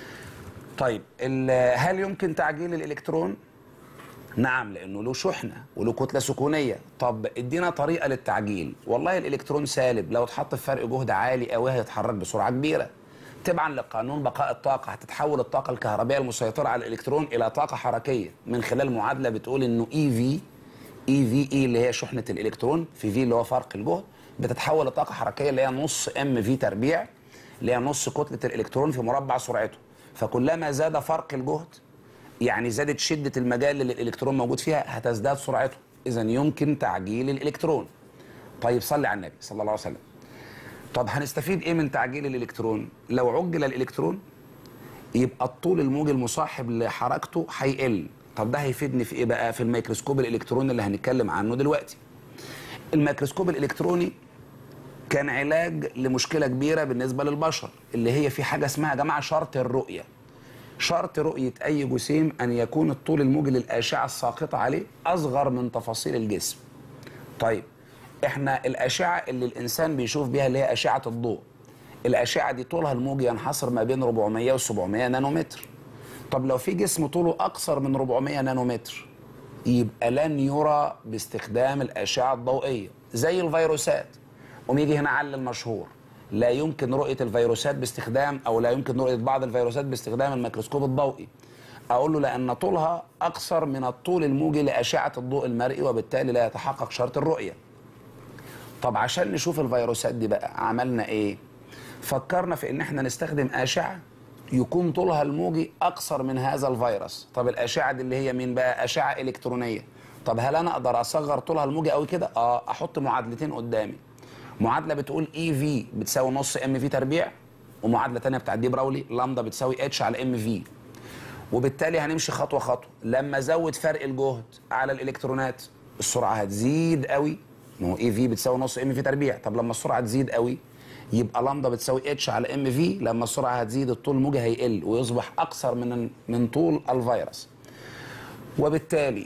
طيب هل يمكن تعجيل الإلكترون؟ نعم، لأنه له شحنة وله كتلة سكونية. طب ادينا طريقة للتعجيل. والله الإلكترون سالب لو اتحط في فرق جهد عالي قوي هيتحرك بسرعة كبيرة. تبعا لقانون بقاء الطاقة هتتحول الطاقة الكهربائية المسيطرة على الإلكترون إلى طاقة حركية من خلال معادلة بتقول إنه اي في اللي هي شحنة الإلكترون في في اللي هو فرق الجهد بتتحول لطاقة حركية اللي هي نص ام في تربيع، اللي هي نص كتلة الإلكترون في مربع سرعته. فكلما زاد فرق الجهد يعني زادت شدة المجال اللي الإلكترون موجود فيها هتزداد سرعته، إذا يمكن تعجيل الإلكترون. طيب صلي على النبي صلى الله عليه وسلم. طب هنستفيد ايه من تعجيل الالكترون؟ لو عجل الالكترون يبقى الطول الموجي المصاحب لحركته هيقل. طب ده هيفيدني في ايه بقى؟ في الميكروسكوب الالكتروني اللي هنتكلم عنه دلوقتي. الميكروسكوب الالكتروني كان علاج لمشكله كبيره بالنسبه للبشر، اللي هي في حاجه اسمها يا جماعه شرط الرؤيه. شرط رؤيه اي جسيم ان يكون الطول الموجي للاشعه الساقطه عليه اصغر من تفاصيل الجسم. طيب احنا الاشعه اللي الانسان بيشوف بيها اللي هي اشعه الضوء، الاشعه دي طولها الموجي ينحصر ما بين 400 و 700 نانومتر. طب لو في جسم طوله اقصر من 400 نانومتر يبقى لن يرى باستخدام الاشعه الضوئيه، زي الفيروسات. يجي هنا علل مشهور: لا يمكن رؤيه الفيروسات باستخدام، او لا يمكن رؤيه بعض الفيروسات باستخدام الميكروسكوب الضوئي. اقول له لان طولها اقصر من الطول الموجي لاشعه الضوء المرئي، وبالتالي لا يتحقق شرط الرؤيه. طب عشان نشوف الفيروسات دي بقى عملنا ايه؟ فكرنا في ان احنا نستخدم اشعه يكون طولها الموجي اقصر من هذا الفيروس. طب الاشعه دي اللي هي مين بقى؟ اشعه الكترونيه. طب هل انا اقدر اصغر طولها الموجي قوي كده؟ احط معادلتين قدامي. معادله بتقول اي في بتساوي نص ام في تربيع، ومعادله ثانيه بتاعت دي براولي لامدا بتساوي اتش على ام في. وبالتالي هنمشي خطوه خطوه. لما ازود فرق الجهد على الالكترونات السرعه هتزيد قوي، ما هو اي في بتساوي نص ام في تربيع. طب لما السرعه تزيد قوي يبقى لامدا بتساوي اتش على ام في. لما السرعه هتزيد الطول الموجي هيقل ويصبح اقصر من طول الفيروس. وبالتالي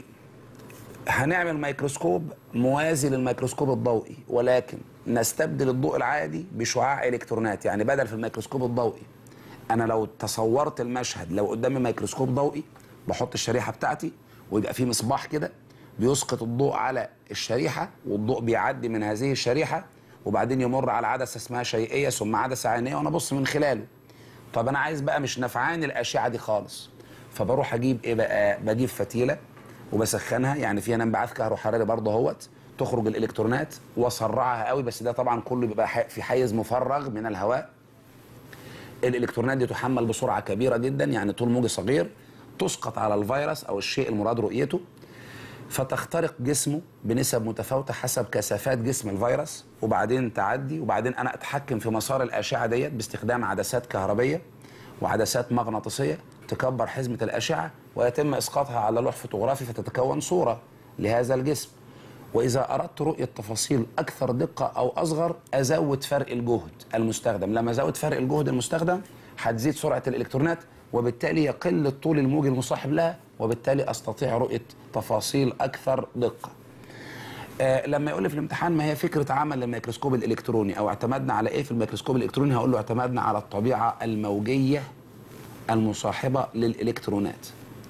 هنعمل ميكروسكوب موازي للميكروسكوب الضوئي، ولكن نستبدل الضوء العادي بشعاع الكترونات. يعني بدل في الميكروسكوب الضوئي انا لو تصورت المشهد لو قدامي ميكروسكوب ضوئي بحط الشريحه بتاعتي ويبقى في مصباح كده بيسقط الضوء على الشريحه، والضوء بيعدي من هذه الشريحه وبعدين يمر على عدسه اسمها شيئيه ثم عدسه عينيه وانا ابص من خلاله. طب انا عايز بقى مش نفعان الاشعه دي خالص، فبروح اجيب ايه بقى؟ بجيب فتيله وبسخنها، يعني فيها انبعاث كهروحراري برضه اهوت، تخرج الالكترونات واسرعها قوي، بس ده طبعا كله بيبقى في حيز مفرغ من الهواء. الالكترونات دي تحمل بسرعه كبيره جدا، يعني طول موجي صغير، تسقط على الفيروس او الشيء المراد رؤيته، فتخترق جسمه بنسب متفاوته حسب كثافات جسم الفيروس، وبعدين تعدي، وبعدين انا اتحكم في مسار الاشعه ديت باستخدام عدسات كهربيه وعدسات مغناطيسيه تكبر حزمه الاشعه ويتم اسقاطها على لوح فوتوغرافي فتتكون صوره لهذا الجسم. واذا اردت رؤيه تفاصيل اكثر دقه او اصغر ازود فرق الجهد المستخدم. لما ازود فرق الجهد المستخدم هتزيد سرعه الالكترونات، وبالتالي يقل الطول الموجي المصاحب لها، وبالتالي استطيع رؤيه تفاصيل اكثر دقه. لما يقول لي في الامتحان ما هي فكره عمل الميكروسكوب الالكتروني او اعتمدنا على ايه في الميكروسكوب الالكتروني، هقول له اعتمدنا على الطبيعه الموجيه المصاحبه للالكترونات.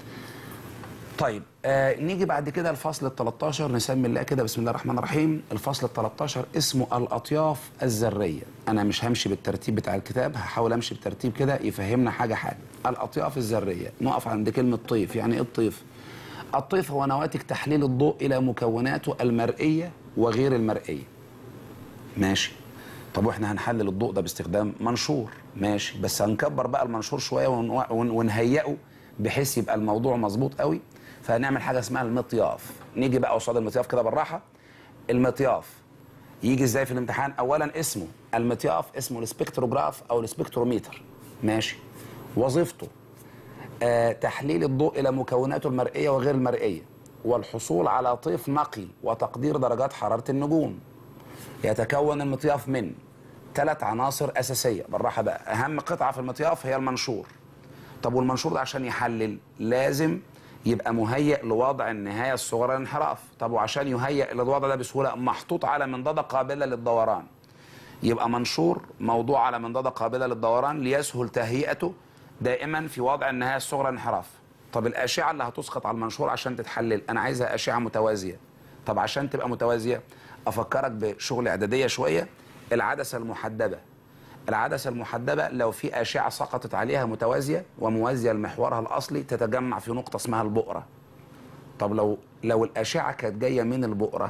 طيب نيجي بعد كده الفصل ال 13، نسمي الله كده بسم الله الرحمن الرحيم. الفصل ال 13 اسمه الاطياف الذريه. انا مش همشي بالترتيب بتاع الكتاب، هحاول امشي بترتيب كده يفهمنا حاجه حاجه. الاطياف الذريه، نقف عند كلمه طيف. يعني ايه الطيف؟ الطيف هو نواتج تحليل الضوء الى مكوناته المرئيه وغير المرئيه. ماشي. طب واحنا هنحلل الضوء ده باستخدام منشور، ماشي، بس هنكبر بقى المنشور شويه ونهيئه بحيث يبقى الموضوع مظبوط قوي. فهنعمل حاجه اسمها المطياف. نيجي بقى قصاد المطياف كده بالراحه. المطياف يجي ازاي في الامتحان؟ اولا اسمه المطياف اسمه السبكتروجراف او السبكتروميتر، ماشي. وظيفته تحليل الضوء الى مكوناته المرئيه وغير المرئيه، والحصول على طيف نقي وتقدير درجات حراره النجوم. يتكون المطياف من 3 عناصر اساسيه. بالراحه بقى. اهم قطعه في المطياف هي المنشور. طب والمنشور ده عشان يحلل لازم يبقى مهيئ لوضع النهايه الصغرى للانحراف. طب وعشان يهيئ للوضع ده بسهوله محطوط على منضده قابله للدوران. يبقى منشور موضوع على منضده قابله للدوران ليسهل تهيئته دائما في وضع النهايه الصغرى للانحراف. طب الاشعه اللي هتسقط على المنشور عشان تتحلل انا عايزها اشعه متوازيه. طب عشان تبقى متوازيه افكرك بشغل اعداديه شويه. العدسه المحدبه. العدسه المحدبه لو في اشعه سقطت عليها متوازيه وموازيه لمحورها الاصلي تتجمع في نقطه اسمها البؤره. طب لو الاشعه كانت جايه من البؤره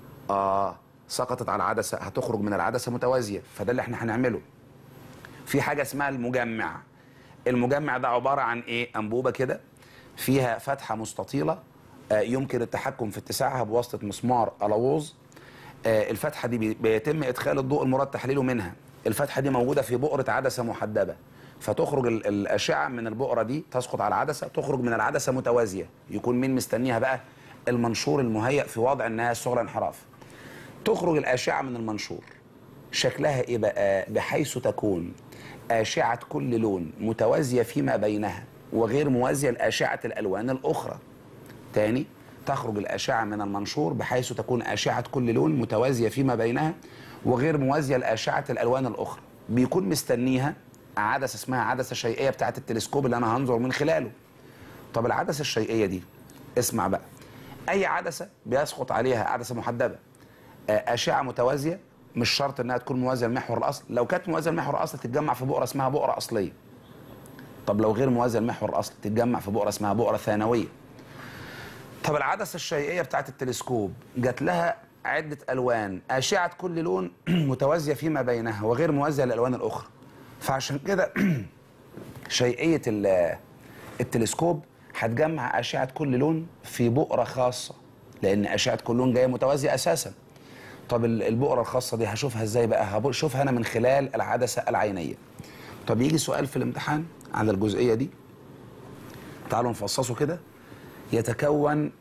سقطت على العدسه هتخرج من العدسه متوازيه. فده اللي احنا هنعمله. في حاجه اسمها المجمع. المجمع ده عباره عن ايه؟ انبوبه كده فيها فتحه مستطيله يمكن التحكم في اتساعها بواسطه مسمار الووز. الفتحه دي بيتم ادخال الضوء المراد تحليله منها الفتحه دي موجوده في بؤره عدسه محدبه، فتخرج الاشعه من البؤره دي تسقط على العدسه، تخرج من العدسه متوازيه، يكون مين مستنيها بقى؟ المنشور المهيئ في وضع النهايه الصغرى انحراف. تخرج الاشعه من المنشور شكلها ايه بقى؟ بحيث تكون اشعه كل لون متوازيه فيما بينها وغير موازيه لاشعه الالوان الاخرى. تاني، تخرج الاشعه من المنشور بحيث تكون اشعه كل لون متوازيه فيما بينها وغير موازيه لاشعه الالوان الاخرى. بيكون مستنيها عدسه اسمها عدسه شيئيه بتاعه التلسكوب اللي انا هنظر من خلاله. طب العدسه الشيئيه دي، اسمع بقى، اي عدسه بيسقط عليها عدسه محدبه اشعه متوازيه، مش شرط انها تكون موازيه لمحور الاصل، لو كانت موازيه لمحور الاصل تتجمع في بؤره اسمها بؤره اصليه. طب لو غير موازيه لمحور الاصل تتجمع في بؤره اسمها بؤره ثانويه. طب العدسه الشيئيه بتاعه التلسكوب جات لها عده الوان، اشعه كل لون متوازيه فيما بينها وغير موازيه للالوان الاخرى. فعشان كده شيئيه التلسكوب هتجمع اشعه كل لون في بؤره خاصه، لان اشعه كل لون جايه متوازيه اساسا. طب البؤره الخاصه دي هشوفها ازاي بقى؟ هشوفها انا من خلال العدسه العينيه. طب يجي سؤال في الامتحان على الجزئيه دي، تعالوا نفصصه كده. يتكون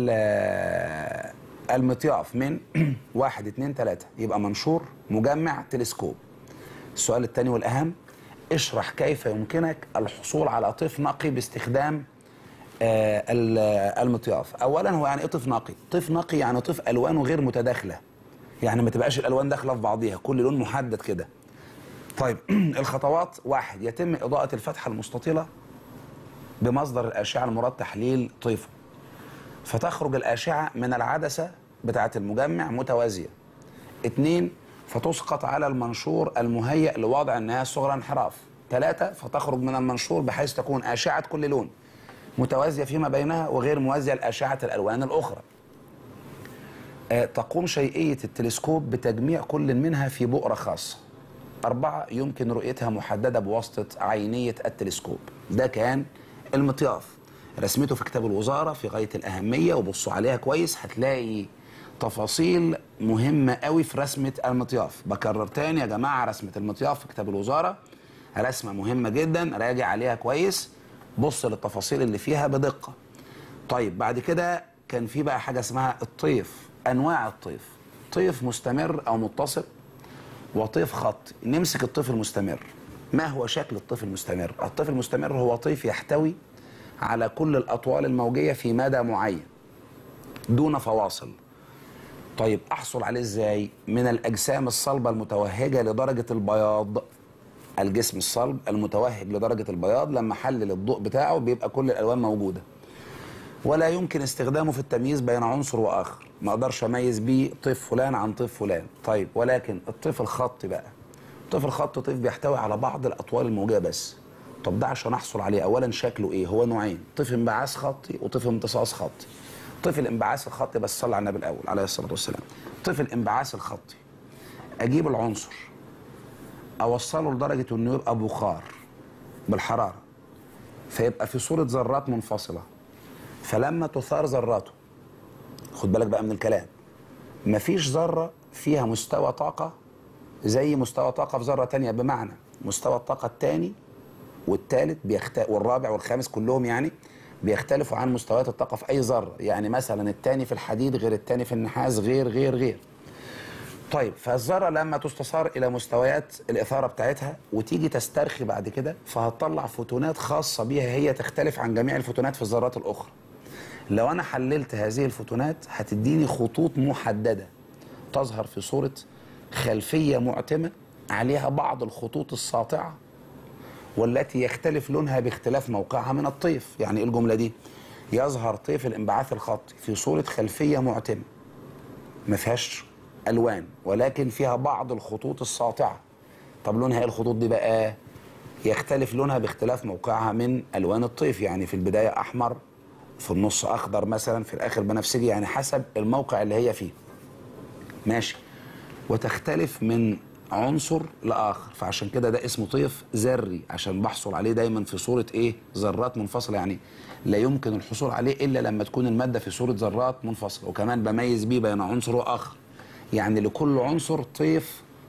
المطياف من 1 2 3، يبقى منشور مجمع تلسكوب. السؤال الثاني والأهم، اشرح كيف يمكنك الحصول على طيف نقي باستخدام المطياف. أولا، هو يعني إيه طيف نقي؟ طيف نقي يعني طيف ألوانه غير متداخلة، يعني ما تبقاش الألوان داخلة في بعضيها، كل لون محدد كده. طيب الخطوات: 1، يتم إضاءة الفتحة المستطيلة بمصدر الأشعة المراد تحليل طيفه، فتخرج الأشعة من العدسة بتاعة المجمع متوازية. 2، فتسقط على المنشور المهيئ لوضع النهاية الصغرى انحراف. 3، فتخرج من المنشور بحيث تكون أشعة كل لون متوازية فيما بينها وغير موازية لأشعة الألوان الأخرى. تقوم شيئية التلسكوب بتجميع كل منها في بؤرة خاصة. 4، يمكن رؤيتها محددة بواسطة عينية التلسكوب. ده كان المطياف. رسمته في كتاب الوزارة في غاية الأهمية، وبصوا عليها كويس هتلاقي تفاصيل مهمة قوي في رسمة المطياف. بكرر تاني يا جماعة، رسمة المطياف في كتاب الوزارة رسمة مهمة جدا، راجع عليها كويس، بص للتفاصيل اللي فيها بدقة. طيب بعد كده كان في بقى حاجة اسمها الطيف. أنواع الطيف: طيف مستمر أو متصل، وطيف خطي. نمسك الطيف المستمر. ما هو شكل الطيف المستمر؟ الطيف المستمر هو طيف يحتوي على كل الأطوال الموجية في مدى معين دون فواصل. طيب أحصل عليه إزاي؟ من الأجسام الصلبة المتوهجة لدرجة البياض. الجسم الصلب المتوهج لدرجة البياض، لما حلل الضوء بتاعه بيبقى كل الألوان موجودة، ولا يمكن استخدامه في التمييز بين عنصر وآخر. ما أقدرش أميز بيه طيف فلان عن طيف فلان. طيب ولكن الطيف الخطي بقى، الطيف الخطي طيف بيحتوي على بعض الأطوال الموجية بس. طب ده عشان أحصل عليه أولا شكله إيه؟ هو نوعين: طيف انبعاث خطي وطيف امتصاص خطي. طيف الانبعاث الخطي، بس صلى على النبي الأول عليه الصلاة والسلام. طيف الانبعاث الخطي أجيب العنصر أوصله لدرجة إنه يبقى بخار بالحرارة، فيبقى في صورة ذرات منفصلة، فلما تثار ذراته، خد بالك بقى من الكلام، مفيش ذرة فيها مستوى طاقة زي مستوى طاقة في ذرة تانية، بمعنى مستوى الطاقة الثاني والثالث والرابع والخامس كلهم يعني بيختلفوا عن مستويات الطاقة في أي ذرة. يعني مثلا الثاني في الحديد غير الثاني في النحاس، غير. طيب فالذرة لما تستثار إلى مستويات الإثارة بتاعتها وتيجي تسترخي بعد كده، فهتطلع فوتونات خاصة بيها هي تختلف عن جميع الفوتونات في الذرات الأخرى. لو أنا حللت هذه الفوتونات هتديني خطوط محددة تظهر في صورة خلفية معتمة عليها بعض الخطوط الساطعة والتي يختلف لونها باختلاف موقعها من الطيف. يعني إيه الجملة دي؟ يظهر طيف الانبعاث الخطي في صورة خلفية معتمة ما فيهاش ألوان، ولكن فيها بعض الخطوط الساطعة. طب لونها إيه الخطوط دي بقى؟ يختلف لونها باختلاف موقعها من ألوان الطيف. يعني في البداية أحمر، في النص أخضر مثلا، في الآخر بنفسجي، يعني حسب الموقع اللي هي فيه. ماشي. وتختلف من عنصر لآخر، فعشان كده ده اسمه طيف ذري، عشان بحصل عليه دايما في صورة إيه؟ ذرات منفصلة. يعني لا يمكن الحصول عليه إلا لما تكون المادة في صورة ذرات منفصلة. وكمان بميز بيه بين عنصر وآخر، يعني لكل عنصر طيف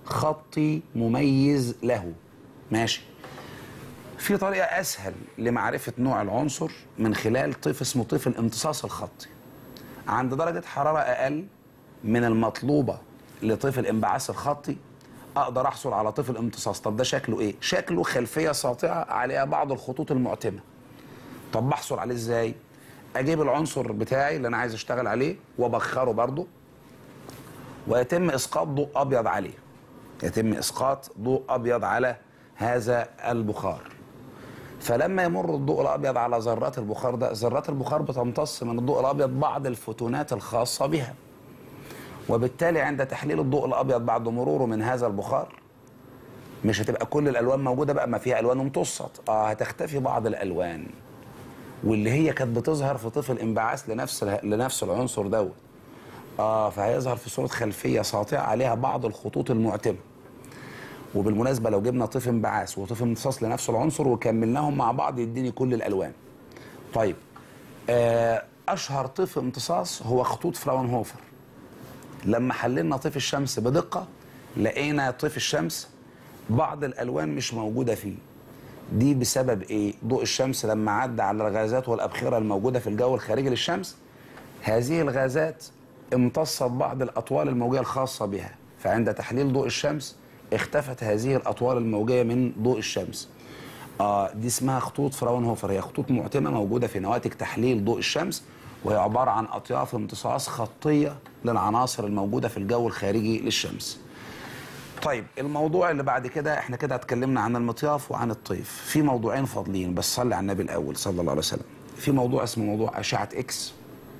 خطي مميز له. ماشي. في طريقة أسهل لمعرفة نوع العنصر من خلال طيف اسمه طيف الامتصاص الخطي. عند درجة حرارة أقل من المطلوبة لطيف الانبعاث الخطي أقدر أحصل على طيف الامتصاص. طب ده شكله إيه؟ شكله خلفية ساطعة عليها بعض الخطوط المعتمة. طب بحصل عليه إزاي؟ أجيب العنصر بتاعي اللي أنا عايز أشتغل عليه وأبخره برضه، ويتم إسقاط ضوء أبيض عليه. يتم إسقاط ضوء أبيض على هذا البخار. فلما يمر الضوء الأبيض على ذرات البخار ده، ذرات البخار بتمتص من الضوء الأبيض بعض الفوتونات الخاصة بها، وبالتالي عند تحليل الضوء الأبيض بعد مروره من هذا البخار مش هتبقى كل الألوان موجودة بقى، ما فيها ألوان امتصت، هتختفي بعض الألوان، واللي هي كانت بتظهر في طيف الانبعاث لنفس العنصر دوت. فهيظهر في صورة خلفية ساطعة عليها بعض الخطوط المعتمة. وبالمناسبة لو جبنا طيف انبعاث وطيف امتصاص لنفس العنصر وكملناهم مع بعض يديني كل الألوان. طيب أشهر طيف امتصاص هو خطوط فراونهوفر. لما حللنا طيف الشمس بدقة لقينا طيف الشمس بعض الألوان مش موجودة فيه. دي بسبب إيه؟ ضوء الشمس لما عدى على الغازات والأبخرة الموجودة في الجو الخارجي للشمس، هذه الغازات امتصت بعض الأطوال الموجية الخاصة بها، فعند تحليل ضوء الشمس اختفت هذه الأطوال الموجية من ضوء الشمس. دي اسمها خطوط فراونهوفر، هي خطوط معتمة موجودة في نواتج تحليل ضوء الشمس، وهي عبارة عن أطياف امتصاص خطية للعناصر الموجودة في الجو الخارجي للشمس. طيب الموضوع اللي بعد كده، احنا كده اتكلمنا عن المطياف وعن الطيف، في موضوعين فاضلين بس صلي على النبي الأول صلى الله عليه وسلم. في موضوع اسمه موضوع أشعة إكس،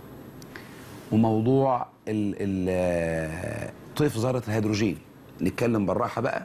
وموضوع طيف ذرة الهيدروجين. نتكلم بالراحة بقى.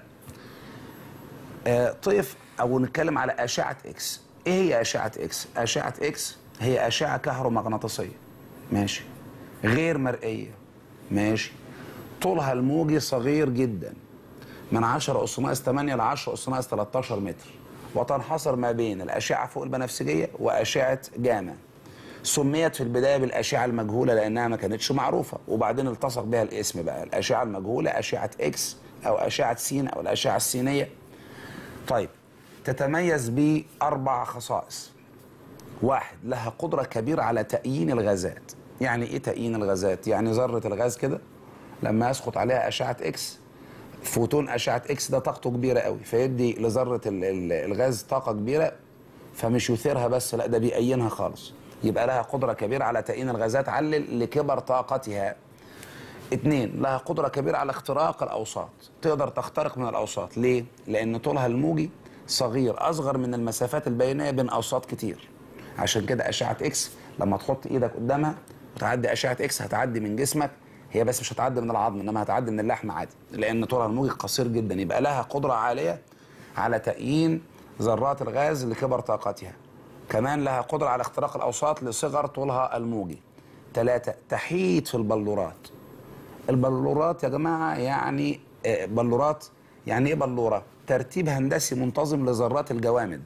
طيف أو نتكلم على أشعة إكس. إيه هي أشعة إكس؟ أشعة إكس هي أشعة كهرومغناطيسية، ماشي، غير مرئية، ماشي، طولها الموجي صغير جدا، من 10 أس ناقص 8 ل 10 أس ناقص 13 متر، وتنحصر ما بين الأشعة فوق البنفسجية وأشعة جاما. سميت في البداية بالأشعة المجهولة لأنها ما كانتش معروفة، وبعدين التصق بها الاسم بقى الأشعة المجهولة، أشعة إكس أو أشعة سين أو الأشعة السينية. طيب تتميز بأربع خصائص. واحد، لها قدرة كبيرة على تأيين الغازات. يعني إيه تأيين الغازات؟ يعني ذرة الغاز كده لما يسقط عليها أشعة إكس، فوتون أشعة إكس ده طاقته كبيرة قوي، فيدي لذرة الغاز طاقة كبيرة، فمش يثيرها بس، لا ده بيأينها خالص. يبقى لها قدرة كبيرة على تأيين الغازات، علل لكبر طاقتها. اتنين، لها قدرة كبيرة على اختراق الأوساط، تقدر تخترق من الأوساط. ليه؟ لأن طولها الموجي صغير، أصغر من المسافات البينية بين أوساط كتير. عشان كده أشعة إكس لما تحط إيدك قدامها وتعدي أشعة إكس هتعدي من جسمك، هي بس مش هتعدي من العظم، إنما هتعدي من اللحم عادي، لأن طولها الموجي قصير جدا. يبقى لها قدرة عالية على تأيين ذرات الغاز لكبر طاقتها. كمان لها قدرة على اختراق الأوساط لصغر طولها الموجي. 3، تحيط في البلورات. البلورات يا جماعة يعني بلورات، يعني إيه بلورة؟ ترتيب هندسي منتظم لذرات الجوامد.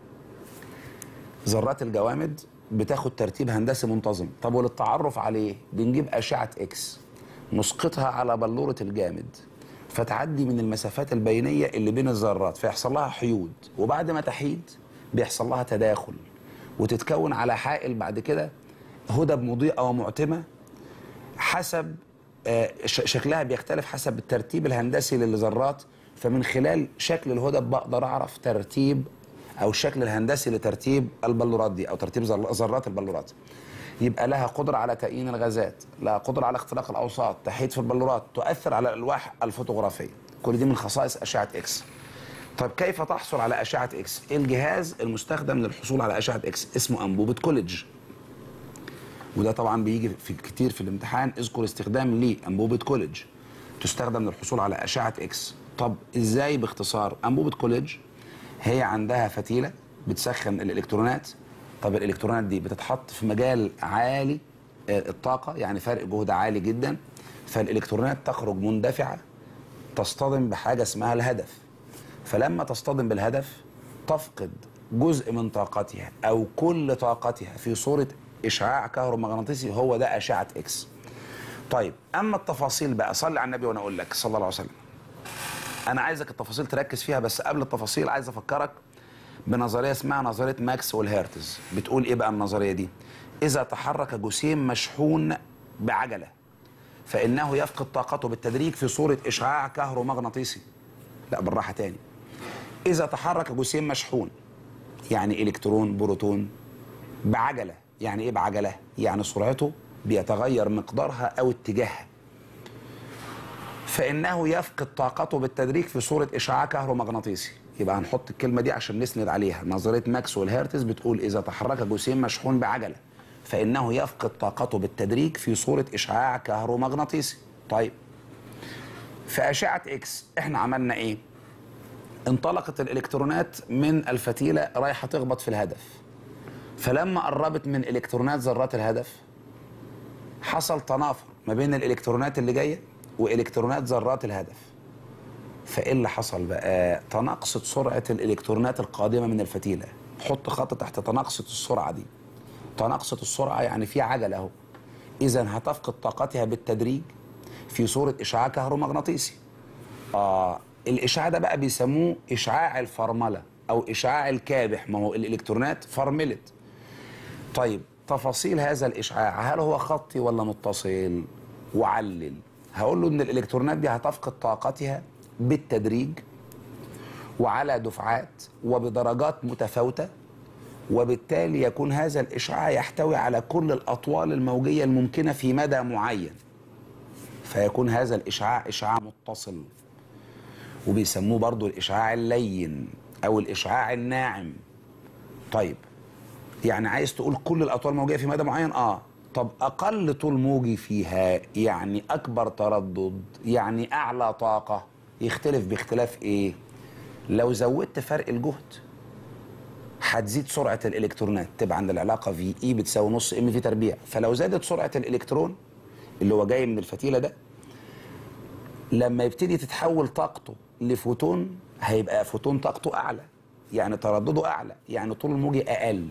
ذرات الجوامد بتاخد ترتيب هندسي منتظم. طب وللتعرف عليه بنجيب أشعة إكس نسقطها على بلورة الجامد، فتعدي من المسافات البينية اللي بين الذرات، فيحصل لها حيود، وبعد ما تحيد بيحصل لها تداخل وتتكون على حائل بعد كده هدب مضيئة ومعتمة. حسب شكلها بيختلف حسب الترتيب الهندسي للذرات، فمن خلال شكل الهدب بقدر أعرف ترتيب أو الشكل الهندسي لترتيب البلورات دي أو ترتيب ذرات البلورات. يبقى لها قدرة على تأيين الغازات، لها قدرة على اختراق الأوساط، تحيط في البلورات، تؤثر على الألواح الفوتوغرافية. كل دي من خصائص أشعة إكس. طب كيف تحصل على أشعة إكس؟ الجهاز المستخدم للحصول على أشعة إكس اسمه أنبوبة كوليدج، وده طبعا بيجي كتير في الامتحان، اذكر استخدام لأنبوبة كوليدج تستخدم للحصول على أشعة إكس. طب إزاي؟ باختصار، أنبوبة كوليدج هي عندها فتيلة بتسخن الإلكترونات. طب الإلكترونات دي بتتحط في مجال عالي الطاقة، يعني فرق جهد عالي جدا، فالإلكترونات تخرج مندفعة تصطدم بحاجة اسمها الهدف. فلما تصطدم بالهدف تفقد جزء من طاقتها أو كل طاقتها في صورة إشعاع كهرومغناطيسي، هو ده أشعة إكس. طيب أما التفاصيل بقى، صلي على النبي وأنا أقول لك صلى الله عليه وسلم. انا عايزك التفاصيل تركز فيها، بس قبل التفاصيل عايز افكرك بنظريه اسمها نظريه ماكسويل هيرتز. بتقول ايه بقى النظريه دي؟ اذا تحرك جسيم مشحون بعجله فانه يفقد طاقته بالتدريج في صوره اشعاع كهرومغناطيسي. لا بالراحه تاني. اذا تحرك جسيم مشحون يعني الكترون بروتون بعجله، يعني ايه بعجله؟ يعني سرعته بيتغير مقدارها او اتجاهها، فانه يفقد طاقته بالتدريج في صوره اشعاع كهرومغناطيسي. يبقى هنحط الكلمه دي عشان نسند عليها. نظريه ماكسويل هيرتز بتقول اذا تحرك جسيم مشحون بعجله فانه يفقد طاقته بالتدريج في صوره اشعاع كهرومغناطيسي. طيب في اشعه اكس احنا عملنا ايه؟ انطلقت الالكترونات من الفتيله رايحه تخبط في الهدف، فلما قربت من الكترونات ذرات الهدف حصل تنافر ما بين الالكترونات اللي جايه والكترونات ذرات الهدف. فايه اللي حصل بقى؟ تناقصت سرعه الالكترونات القادمه من الفتيله. حط خط تحت تناقصت السرعه دي. تناقصت السرعه يعني في عجله اهو، اذا هتفقد طاقتها بالتدريج في صوره اشعاع كهرومغناطيسي. الاشعاع ده بقى بيسموه اشعاع الفرمله او اشعاع الكابح، ما هو الالكترونات فرملت. طيب تفاصيل هذا الاشعاع، هل هو خطي ولا متصل؟ وعلل. هقول له ان الالكترونات دي هتفقد طاقتها بالتدريج وعلى دفعات وبدرجات متفاوته، وبالتالي يكون هذا الاشعاع يحتوي على كل الاطوال الموجيه الممكنه في مدى معين، فيكون هذا الاشعاع اشعاع متصل. وبيسموه برضو الاشعاع اللين او الاشعاع الناعم. طيب يعني عايز تقول كل الاطوال الموجيه في مدى معين؟ طب اقل طول موجي فيها يعني اكبر تردد يعني اعلى طاقه، يختلف باختلاف ايه؟ لو زودت فرق الجهد هتزيد سرعه الالكترونات، تبقى عند العلاقه في اي بتساوي نص ام في تربيع. فلو زادت سرعه الالكترون اللي هو جاي من الفتيله ده، لما يبتدي تتحول طاقته لفوتون هيبقى فوتون طاقته اعلى، يعني تردده اعلى، يعني طول الموجي اقل.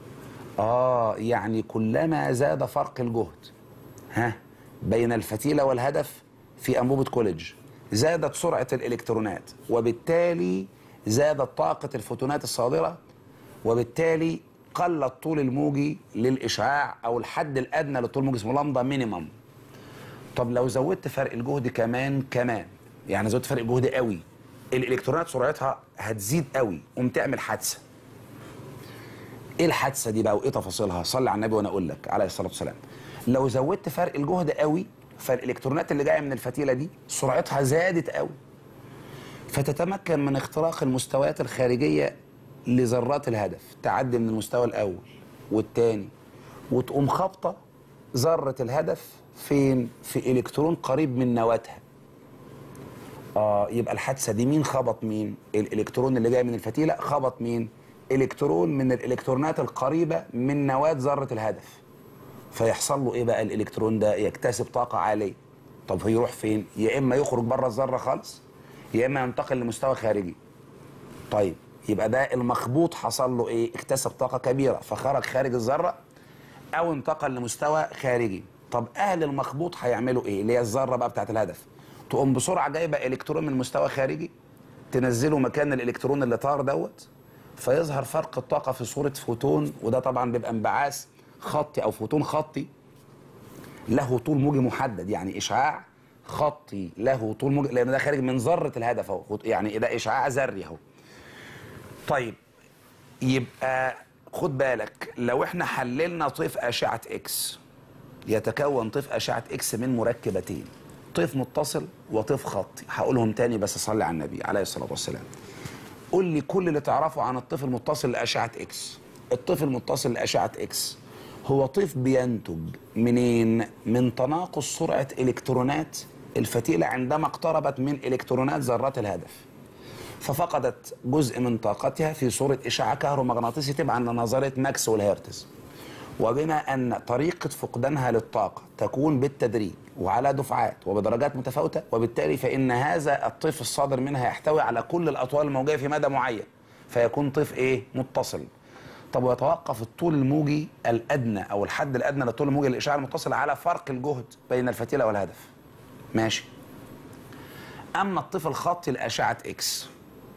يعني كلما زاد فرق الجهد بين الفتيله والهدف في انبوبه كوليدج زادت سرعه الالكترونات، وبالتالي زادت طاقه الفوتونات الصادره، وبالتالي قل الطول الموجي للاشعاع او الحد الادنى للطول الموجي اسمه لامدا مينيمم. طب لو زودت فرق الجهد كمان يعني زودت فرق الجهد قوي، الالكترونات سرعتها هتزيد قوي، تعمل حادثه. ايه الحادثه دي بقى وايه تفاصيلها؟ صلي على النبي وانا اقول لك عليه الصلاه والسلام. لو زودت فرق الجهد قوي فالالكترونات اللي جايه من الفتيله دي سرعتها زادت قوي، فتتمكن من اختراق المستويات الخارجيه لذرات الهدف، تعدي من المستوى الاول والثاني وتقوم خابطه ذره الهدف فين؟ في الكترون قريب من نواتها. يبقى الحادثه دي مين خبط مين؟ الالكترون اللي جاي من الفتيله خبط مين؟ الكترون من الالكترونات القريبه من نواه ذره الهدف. فيحصل له ايه بقى؟ الالكترون ده يكتسب طاقه عاليه. طب هيروح فين؟ يا اما يخرج بره الذره خالص، يا اما ينتقل لمستوى خارجي. طيب يبقى ده المخبوط حصل له ايه؟ اكتسب طاقه كبيره فخرج خارج الذره او انتقل لمستوى خارجي. طب اهل المخبوط هيعملوا ايه؟ اللي هي الذره بقى بتاعت الهدف، تقوم بسرعه جايبه الكترون من مستوى خارجي تنزله مكان الالكترون اللي طار دوت، فيظهر فرق الطاقه في صوره فوتون، وده طبعا بيبقى انبعاث خطي او فوتون خطي له طول موجي محدد، يعني اشعاع خطي له طول موجي لان ده خارج من ذره الهدف اهو، يعني ده اشعاع ذري اهو. طيب يبقى خد بالك، لو احنا حللنا طيف اشعه اكس، يتكون طيف اشعه اكس من مركبتين، طيف متصل وطيف خطي. هقولهم تاني بس صلي على النبي عليه الصلاه والسلام. قول لي كل اللي تعرفه عن الطيف المتصل لاشعه اكس. الطيف المتصل لاشعه اكس هو طيف بينتج منين؟ من تناقص سرعه الكترونات الفتيله عندما اقتربت من الكترونات ذرات الهدف، ففقدت جزء من طاقتها في صورة إشعاع كهرومغناطيسي تبعا لنظرية ماكسويل هيرتز. وبما أن طريقة فقدانها للطاقة تكون بالتدريج وعلى دفعات وبدرجات متفاوتة، وبالتالي فإن هذا الطيف الصادر منها يحتوي على كل الأطوال الموجية في مدى معين، فيكون طيف إيه؟ متصل. طب ويتوقف الطول الموجي الأدنى أو الحد الأدنى للطول الموجي للإشعاع المتصل على فرق الجهد بين الفتيلة والهدف. ماشي. اما الطفل الخطي لاشعه اكس،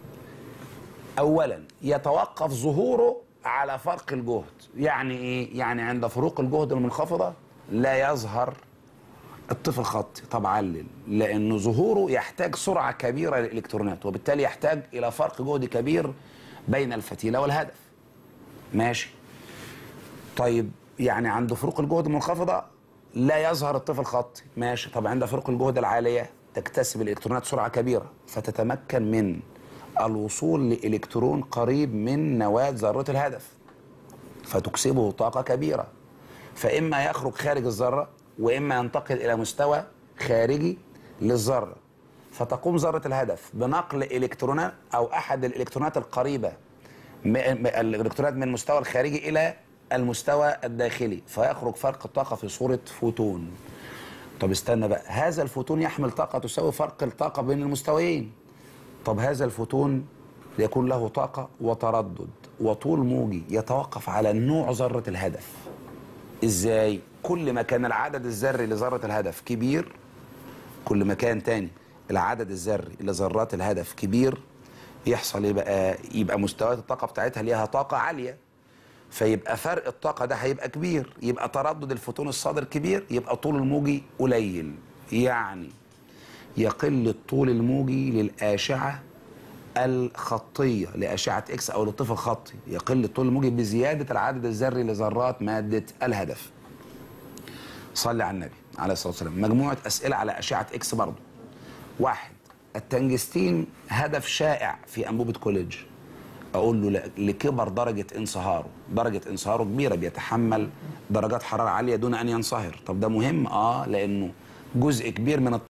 اولا يتوقف ظهوره على فرق الجهد. يعني ايه؟ يعني عند فروق الجهد المنخفضه لا يظهر الطفل الخطي. طب علل، لأن ظهوره يحتاج سرعة كبيرة للإلكترونات، وبالتالي يحتاج إلى فرق جهد كبير بين الفتيلة والهدف. ماشي. طيب يعني عند فروق الجهد المنخفضة لا يظهر الطفل الخطي. ماشي. طب عند فروق الجهد العالية تكتسب الإلكترونات سرعة كبيرة، فتتمكن من الوصول لإلكترون قريب من نواة ذرة الهدف، فتكسبه طاقة كبيرة. فإما يخرج خارج الذرة، وإما ينتقل إلى مستوى خارجي للذرة، فتقوم ذرة الهدف بنقل إلكترونات أو أحد الإلكترونات القريبة الإلكترونات من المستوى الخارجي إلى المستوى الداخلي، فيخرج فرق الطاقة في صورة فوتون. طب استنى بقى، هذا الفوتون يحمل طاقة تساوي فرق الطاقة بين المستويين. طب هذا الفوتون يكون له طاقة وتردد وطول موجي يتوقف على نوع ذرة الهدف. ازاي؟ كل ما كان العدد الذري لذرة الهدف كبير، كل ما كان تاني العدد الذري لذرات الهدف كبير، يحصل ايه بقى؟ يبقى مستويات الطاقة بتاعتها ليها طاقة عالية، فيبقى فرق الطاقة ده هيبقى كبير، يبقى تردد الفوتون الصادر كبير، يبقى طول الموجي قليل. يعني يقل الطول الموجي للأشعة الخطية لأشعة إكس أو للطفل الخطي، يقل الطول الموجي بزيادة العدد الذري لذرات مادة الهدف. صلي على النبي عليه الصلاة والسلام. مجموعة أسئلة على أشعة إكس برضو. 1. التنجستين هدف شائع في أنبوبة كوليدج. أقول له لكبر درجة انصهاره، درجة انصهاره كبيرة، بيتحمل درجات حرارة عالية دون أن ينصهر. طب ده مهم؟ لأنه جزء كبير من